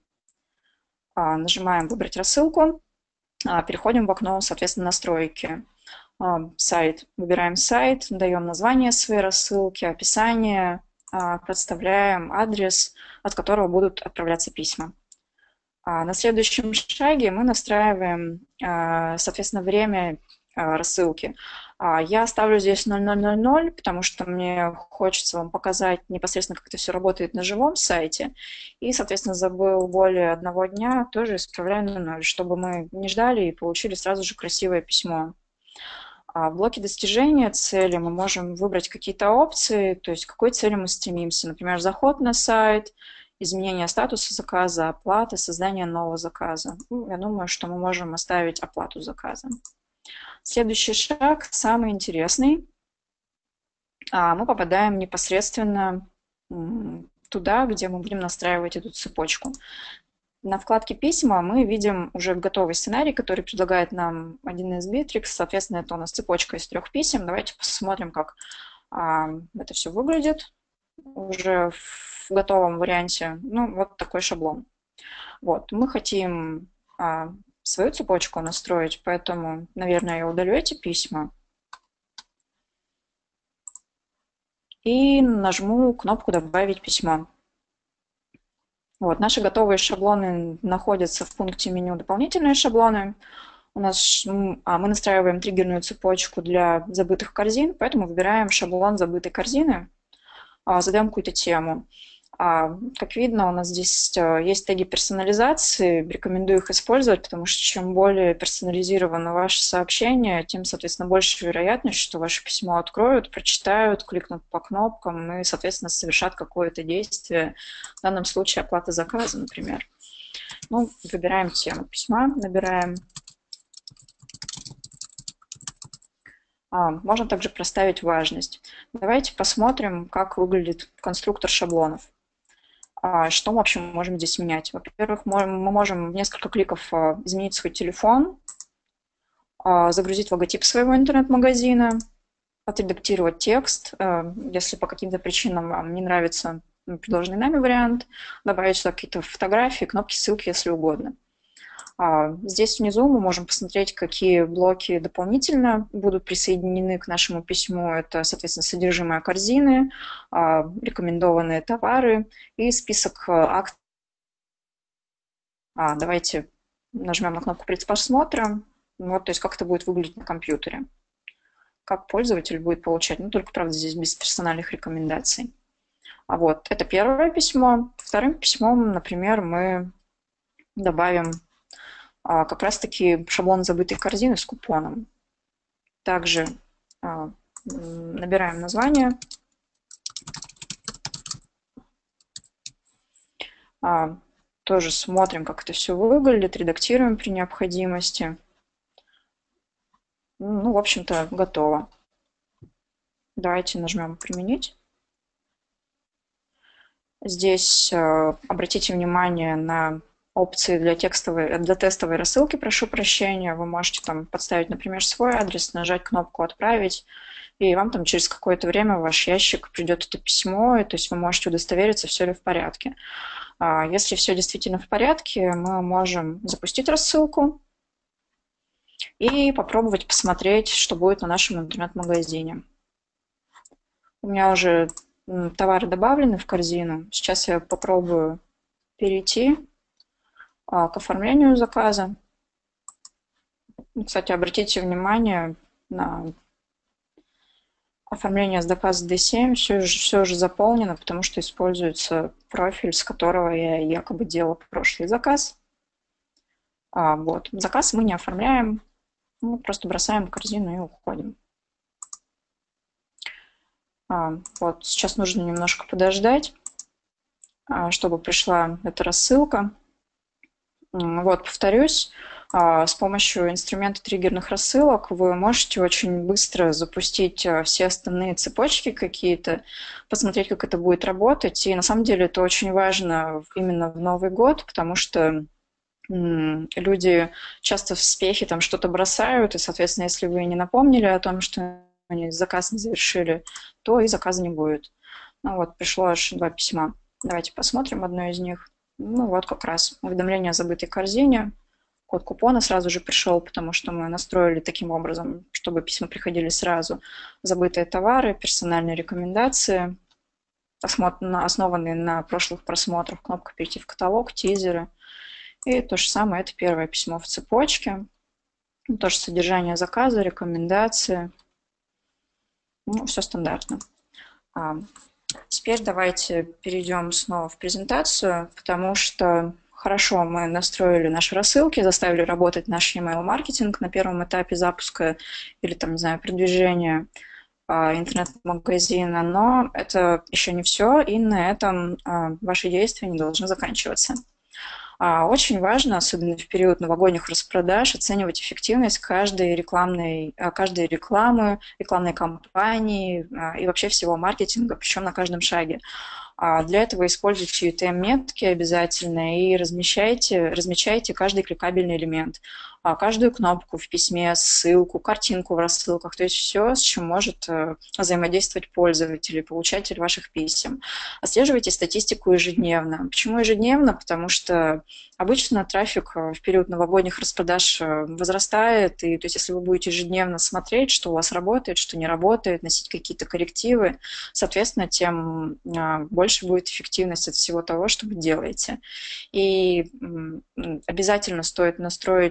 Нажимаем «Выбрать рассылку», переходим в окно, соответственно, настройки. Сайт. Выбираем сайт, даем название своей рассылки, описание, подставляем адрес, от которого будут отправляться письма. На следующем шаге мы настраиваем, соответственно, время рассылки. Я ставлю здесь ноль ноль ноль ноль, потому что мне хочется вам показать непосредственно, как это все работает на живом сайте. И, соответственно, забыл более одного дня, тоже исправляю на ноль, чтобы мы не ждали и получили сразу же красивое письмо. В блоке достижения цели мы можем выбрать какие-то опции, то есть к какой цели мы стремимся. Например, заход на сайт, изменение статуса заказа, оплата, создание нового заказа. Ну, я думаю, что мы можем оставить оплату заказа. Следующий шаг, самый интересный. Мы попадаем непосредственно туда, где мы будем настраивать эту цепочку. На вкладке «Письма» мы видим уже готовый сценарий, который предлагает нам один из Bittrex. Соответственно, это у нас цепочка из трех писем. Давайте посмотрим, как это все выглядит уже в готовом варианте. Ну, вот такой шаблон. Вот. Мы хотим свою цепочку настроить, поэтому, наверное, я удалю эти письма и нажму кнопку «Добавить письмо». Вот, наши готовые шаблоны находятся в пункте меню «Дополнительные шаблоны». У нас а, мы настраиваем триггерную цепочку для забытых корзин, поэтому выбираем шаблон забытой корзины, задаем какую-то тему. Как видно, у нас здесь есть теги персонализации, рекомендую их использовать, потому что чем более персонализировано ваше сообщение, тем, соответственно, больше вероятность, что ваше письмо откроют, прочитают, кликнут по кнопкам и, соответственно, совершат какое-то действие, в данном случае оплата заказа, например. Ну, выбираем тему письма, набираем. А, можно также проставить важность. Давайте посмотрим, как выглядит конструктор шаблонов. А, что мы вообще можем здесь менять? Во-первых, мы можем в несколько кликов изменить свой телефон, загрузить логотип своего интернет-магазина, отредактировать текст, если по каким-то причинам вам не нравится предложенный нами вариант, добавить сюда какие-то фотографии, кнопки, ссылки, если угодно. Здесь внизу мы можем посмотреть, какие блоки дополнительно будут присоединены к нашему письму. Это, соответственно, содержимое корзины, рекомендованные товары и список акций. Давайте нажмем на кнопку предпросмотра. Вот, то есть как это будет выглядеть на компьютере. Как пользователь будет получать, ну только, правда, здесь без персональных рекомендаций. А вот, это первое письмо. Вторым письмом, например, мы добавим как раз-таки шаблон забытой корзины с купоном. Также набираем название. Тоже смотрим, как это все выглядит, редактируем при необходимости. Ну, в общем-то, готово. Давайте нажмем «Применить». Здесь обратите внимание на опции для текстовой, для тестовой рассылки, прошу прощения. Вы можете там подставить, например, свой адрес, нажать кнопку «Отправить», и вам там через какое-то время в ваш ящик придет это письмо, и, то есть вы можете удостовериться, все ли в порядке. Если все действительно в порядке, мы можем запустить рассылку и попробовать посмотреть, что будет на нашем интернет-магазине. У меня уже товары добавлены в корзину. Сейчас я попробую перейти к оформлению заказа. Кстати, обратите внимание на оформление заказа ди семь. Все, все уже заполнено, потому что используется профиль, с которого я якобы делала прошлый заказ. А, вот. Заказ мы не оформляем, мы просто бросаем в корзину и уходим. А, вот. Сейчас нужно немножко подождать, чтобы пришла эта рассылка. Вот, повторюсь, с помощью инструмента триггерных рассылок вы можете очень быстро запустить все остальные цепочки какие-то, посмотреть, как это будет работать. И на самом деле это очень важно именно в Новый год, потому что люди часто в спехе там что-то бросают, и, соответственно, если вы не напомнили о том, что они заказ не завершили, то и заказа не будет. Ну вот, пришло аж два письма. Давайте посмотрим одно из них. Ну вот как раз уведомление о забытой корзине. Код купона сразу же пришел, потому что мы настроили таким образом, чтобы письма приходили сразу. Забытые товары, персональные рекомендации, основанные на прошлых просмотрах, кнопка «Перейти в каталог», тизеры. И то же самое, это первое письмо в цепочке. Тоже содержание заказа, рекомендации. Ну, все стандартно. Теперь давайте перейдем снова в презентацию, потому что хорошо мы настроили наши рассылки, заставили работать наш email-маркетинг на первом этапе запуска или там, не знаю, продвижения интернет-магазина, но это еще не все, и на этом ваши действия не должны заканчиваться. Очень важно, особенно в период новогодних распродаж, оценивать эффективность каждой рекламной, каждой рекламы, рекламной кампании и вообще всего маркетинга, причем на каждом шаге. Для этого используйте ю ти эм-метки обязательно и размещайте, размечайте каждый кликабельный элемент, каждую кнопку в письме, ссылку, картинку в рассылках, то есть все, с чем может взаимодействовать пользователь, получатель ваших писем. Отслеживайте статистику ежедневно. Почему ежедневно? Потому что обычно трафик в период новогодних распродаж возрастает, и то есть если вы будете ежедневно смотреть, что у вас работает, что не работает, носить какие-то коррективы, соответственно, тем больше будет эффективность от всего того, что вы делаете. И обязательно стоит настроить такие цели,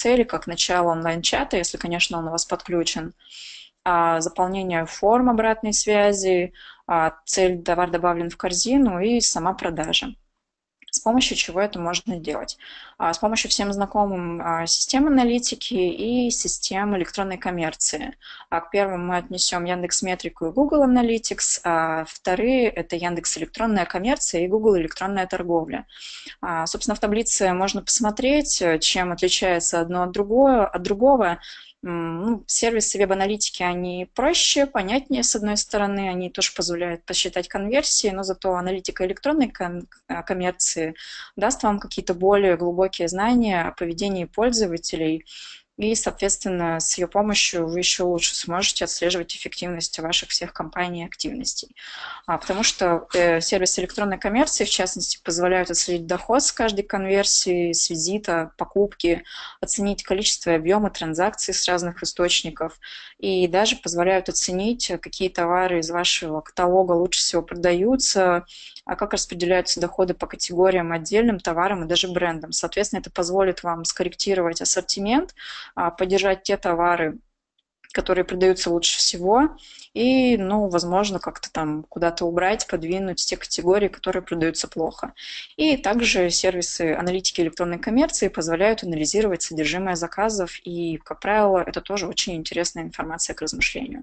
цели, как начало онлайн-чата, если, конечно, он у вас подключен, а, заполнение форм обратной связи, а, цель товар добавлен в корзину и сама продажа. С помощью чего это можно делать? С помощью всем знакомым систем аналитики и систем электронной коммерции. К первым мы отнесем Яндекс.Метрику и Google Analytics, а вторые – это Яндекс электронная коммерция и Google электронная торговля. Собственно, в таблице можно посмотреть, чем отличается одно от другого. От другого. Ну, сервисы веб-аналитики, они проще, понятнее, с одной стороны, они тоже позволяют посчитать конверсии, но зато аналитика электронной коммерции даст вам какие-то более глубокие знания о поведении пользователей, и, соответственно, с ее помощью вы еще лучше сможете отслеживать эффективность ваших всех компаний и активностей. А, потому что э, сервисы электронной коммерции, в частности, позволяют отследить доход с каждой конверсии, с визита, покупки, оценить количество и объемы транзакций с разных источников, и даже позволяют оценить, какие товары из вашего каталога лучше всего продаются, а как распределяются доходы по категориям, отдельным товарам и даже брендам. Соответственно, это позволит вам скорректировать ассортимент, поддержать те товары, которые продаются лучше всего, и, ну, возможно, как-то там куда-то убрать, подвинуть те категории, которые продаются плохо. И также сервисы аналитики электронной коммерции позволяют анализировать содержимое заказов, и, как правило, это тоже очень интересная информация к размышлению.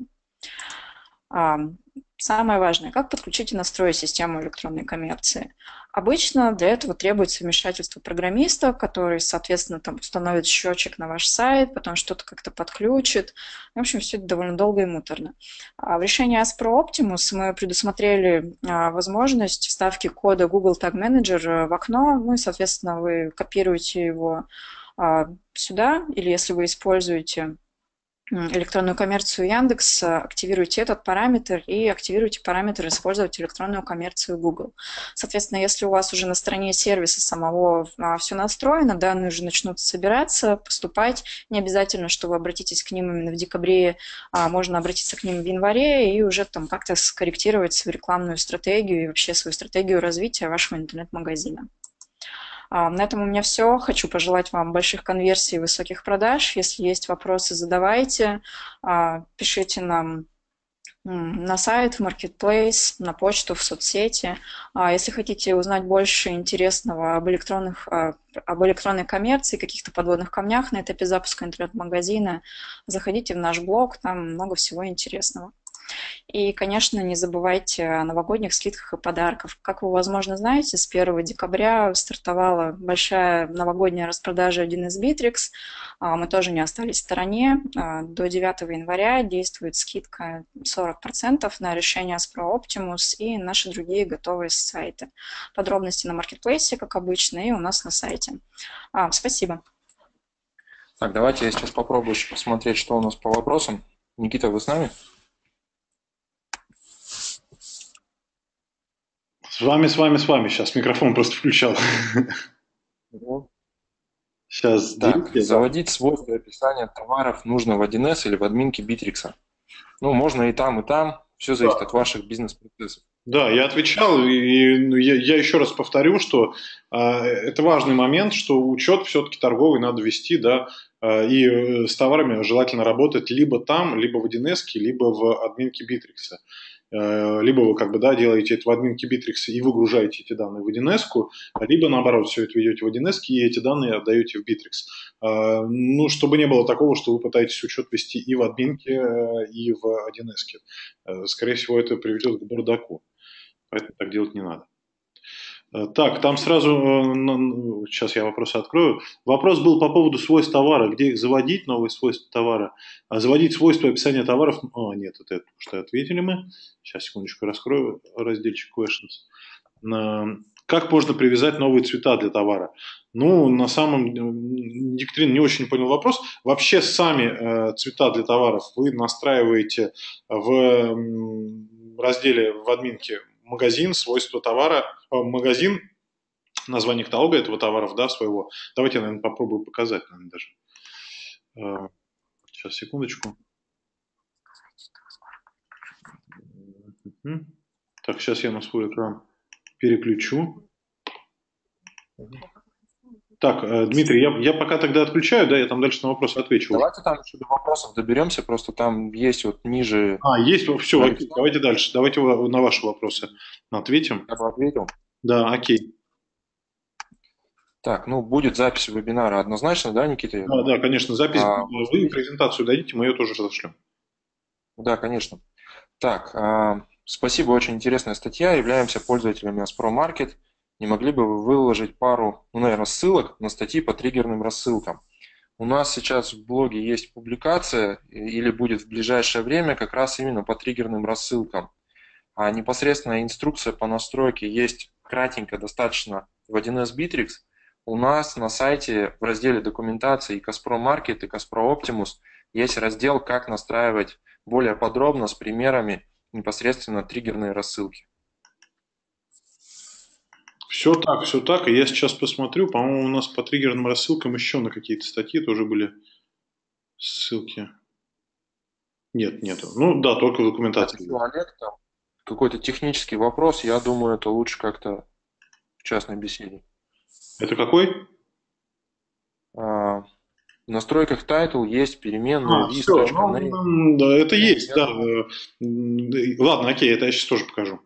Самое важное, как подключить и настроить систему электронной коммерции. Обычно для этого требуется вмешательство программиста, который, соответственно, там установит счетчик на ваш сайт, потом что-то как-то подключит. В общем, все это довольно долго и муторно. В решении Aspro Optimus мы предусмотрели возможность вставки кода Google Tag Manager в окно, ну и, соответственно, вы копируете его сюда, или если вы используете электронную коммерцию Яндекс, активируйте этот параметр и активируйте параметр «Использовать электронную коммерцию Google». Соответственно, если у вас уже на стороне сервиса самого все настроено, данные уже начнут собираться, поступать. Не обязательно, что вы обратитесь к ним именно в декабре, а можно обратиться к ним в январе и уже там как-то скорректировать свою рекламную стратегию и вообще свою стратегию развития вашего интернет-магазина. На этом у меня все. Хочу пожелать вам больших конверсий и высоких продаж. Если есть вопросы, задавайте. Пишите нам на сайт, в Marketplace, на почту, в соцсети. Если хотите узнать больше интересного об, электронных, об электронной коммерции, каких-то подводных камнях на этапе запуска интернет-магазина, заходите в наш блог, там много всего интересного. И, конечно, не забывайте о новогодних скидках и подарках. Как вы, возможно, знаете, с первого декабря стартовала большая новогодняя распродажа один эс Bittrex. Мы тоже не остались в стороне. До девятого января действует скидка сорок процентов на решение Aspro Optimus и наши другие готовые сайты. Подробности на Marketplace, как обычно, и у нас на сайте. А, спасибо. Так, давайте я сейчас попробую еще посмотреть, что у нас по вопросам. Никита, вы с нами? С вами, с вами, с вами. Сейчас микрофон просто включал. Сейчас. Так, заводить свойства описания товаров нужно в один эс или в админке Bittrex. Ну, можно и там, и там. Все зависит да. от ваших бизнес-процессов. Да, я отвечал, и я, я еще раз повторю, что э, это важный момент, что учет все-таки торговый надо вести, да, э, и с товарами желательно работать либо там, либо в один эс, либо в админке Bittrex. Либо вы как бы, да, делаете это в админке Bittrex и выгружаете эти данные в один эс, либо наоборот все это ведете в один эс и эти данные отдаете в Bittrex. Ну, чтобы не было такого, что вы пытаетесь учет вести и в админке, и в один эс. Скорее всего, это приведет к бардаку. Поэтому так делать не надо. Так, там сразу, сейчас я вопросы открою. Вопрос был по поводу свойств товара. Где их заводить, новые свойства товара? А заводить свойства описания товаров... О, нет, это, это что ответили мы. Сейчас, секундочку, раскрою разделчик questions. Как можно привязать новые цвета для товара? Ну, на самом деле, Екатерина, не очень понял вопрос. Вообще сами цвета для товаров вы настраиваете в разделе в админке магазин, свойства товара, магазин, название каталога этого товаров, да, своего. Давайте я, наверное, попробую показать, наверное, даже. Сейчас, секундочку. Так, сейчас я на свой экран переключу. Так, э, Дмитрий, я, я пока тогда отключаю, да, я там дальше на вопросы отвечу уже. Давайте там еще до вопросов доберемся, просто там есть вот ниже А, есть, все, окей, Александр, давайте дальше, давайте во- на ваши вопросы ответим. я бы ответил. Да, окей. Так, ну будет запись вебинара однозначно, да, Никита, я Да, думаю? да, конечно, запись, А, вы презентацию дадите, мы ее тоже разошлем. да, конечно. Так, а, спасибо, очень интересная статья. Являемся пользователями Aspro Market. Не могли бы вы выложить пару, ну, наверное, ссылок на статьи по триггерным рассылкам? У нас сейчас в блоге есть публикация, или будет в ближайшее время, как раз именно по триггерным рассылкам. А непосредственно инструкция по настройке есть кратенько достаточно в один эс Bittrex. У нас на сайте в разделе документации и Caspro Market, и Caspro Optimus есть раздел «Как настраивать более подробно с примерами непосредственно триггерные рассылки». Все так, все так. И я сейчас посмотрю, по-моему, у нас по триггерным рассылкам еще на какие-то статьи тоже были ссылки. Нет, нету. Ну да, только в Так, документации. еще Олег, там какой-то технический вопрос, я думаю, это лучше как-то в частной беседе. Это какой? А, в настройках title есть переменная А, все, vis.name. ну, да, это Ну, есть, я да. думаю, Э, м, Ладно, окей, это я сейчас тоже покажу.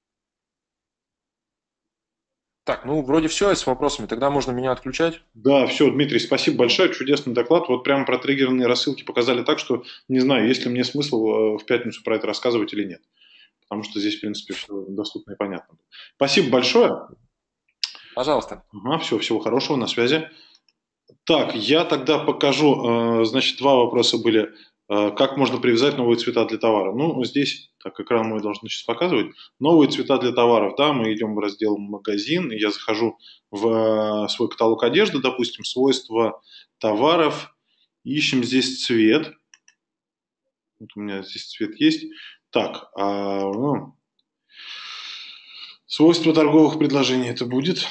так, ну вроде все с вопросами, тогда можно меня отключать. Да, все, Дмитрий, спасибо большое, чудесный доклад. Вот прямо про триггерные рассылки показали так, что не знаю, есть ли мне смысл э, в пятницу про это рассказывать или нет. Потому что здесь, в принципе, все доступно и понятно. Спасибо большое. Пожалуйста. Ага, все, всего хорошего, на связи. Так, я тогда покажу, э, значит, два вопроса были. Э, Как можно привязать новые цвета для товара? Ну, здесь, так, экран мой должен сейчас показывать. Новые цвета для товаров, да, мы идем в раздел «Магазин», и я захожу в э, свой каталог одежды, допустим, свойства товаров, ищем здесь цвет. Вот у меня здесь цвет есть. Так, а, ну, свойства торговых предложений это будет.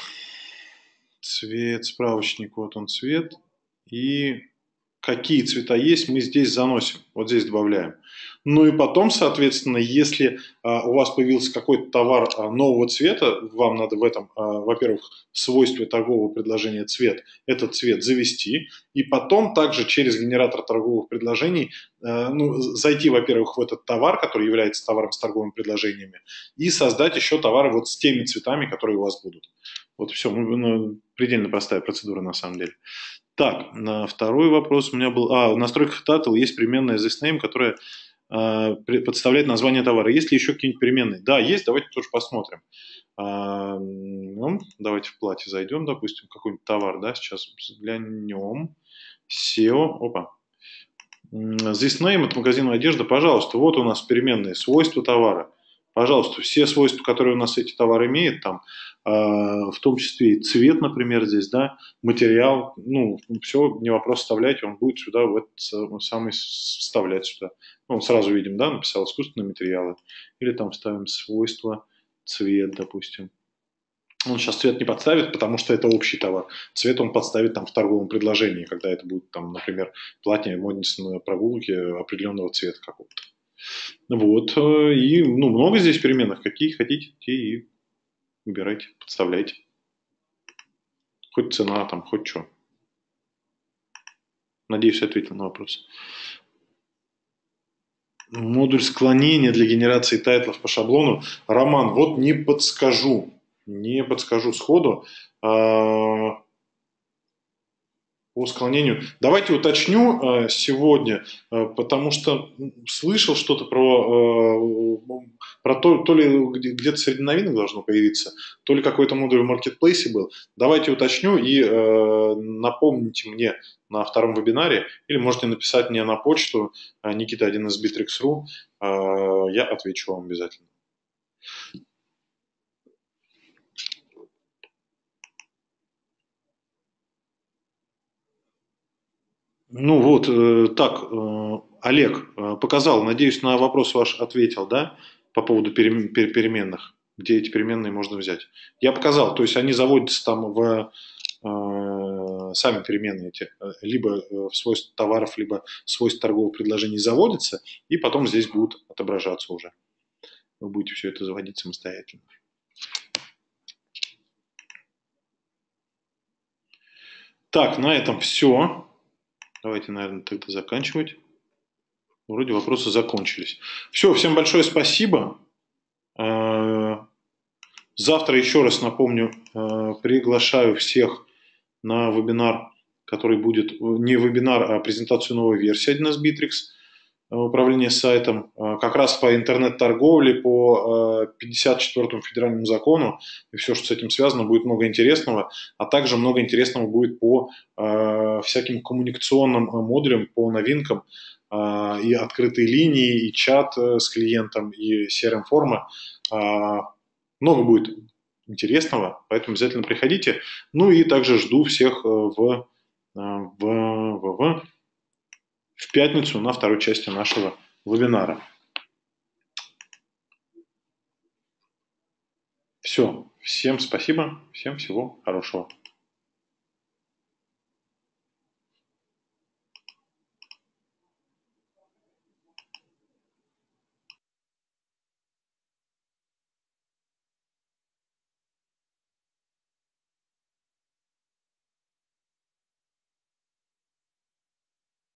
Цвет, справочник, вот он цвет. И какие цвета есть, мы здесь заносим, вот здесь добавляем. Ну и потом, соответственно, если а, у вас появился какой-то товар а, нового цвета, вам надо в этом, а, во-первых, в свойстве торгового предложения цвет, этот цвет завести, и потом также через генератор торговых предложений а, ну, зайти, во-первых, в этот товар, который является товаром с торговыми предложениями, и создать еще товары вот с теми цветами, которые у вас будут. Вот все, ну, ну, предельно простая процедура на самом деле. Так, на второй вопрос у меня был... А, в настройках Title есть переменная thisName, которая э, подставляет название товара. Есть ли еще какие-нибудь переменные? Да, есть, давайте тоже посмотрим. А, ну, давайте в платье зайдем, допустим, какой-нибудь товар, да, сейчас взглянем. сео, опа. This name от магазина одежда, пожалуйста, вот у нас переменные свойства товара. Пожалуйста, все свойства, которые у нас эти товары имеют, там, э, в том числе и цвет, например, здесь, да, материал, ну, все, не вопрос, вставляйте, он будет сюда, в этот самый вставлять сюда. Ну, сразу видим, да, написал искусственные материалы. Или там ставим свойства, цвет, допустим. Он сейчас цвет не подставит, потому что это общий товар. Цвет он подставит там в торговом предложении, когда это будет, там, например, платье модницы на прогулке определенного цвета какого-то. Вот. И ну, много здесь переменных. Какие хотите, те и выбирайте, подставляйте. Хоть цена, там, хоть что. Надеюсь, ответил на вопрос. Модуль склонения для генерации тайтлов по шаблону. Роман, вот не подскажу. Не подскажу сходу. А, по склонению. Давайте уточню э, сегодня, э, потому что слышал что-то про, э, про то, то ли где-то среди новинок должно появиться, то ли какой-то модуль в маркетплейсе был. Давайте уточню и э, напомните мне на втором вебинаре, или можете написать мне на почту Никита один из Bittrex точка ру, э, я отвечу вам обязательно. Ну вот, э, так, э, Олег э, показал, надеюсь, на вопрос ваш ответил, да, по поводу перем- пер- переменных, где эти переменные можно взять. Я показал, то есть они заводятся там в э, сами переменные эти, э, либо э, в свойства товаров, либо в свойства торговых предложений заводятся, и потом здесь будут отображаться уже. Вы будете все это заводить самостоятельно. Так, на этом все. Давайте, наверное, тогда заканчивать. Вроде вопросы закончились. Все, всем большое спасибо. Завтра, еще раз напомню, приглашаю всех на вебинар, который будет не вебинар, а презентацию новой версии один эс Bittrex, управление сайтом, как раз по интернет-торговле, по пятьдесят четвёртому федеральному закону, и все, что с этим связано, будет много интересного, а также много интересного будет по всяким коммуникационным модулям, по новинкам, и открытые линии, и чат с клиентом, и си ар эм-форма. Много будет интересного, поэтому обязательно приходите. Ну и также жду всех в, в, в, в пятницу на второй части нашего вебинара. Все. Всем спасибо. Всем всего хорошего.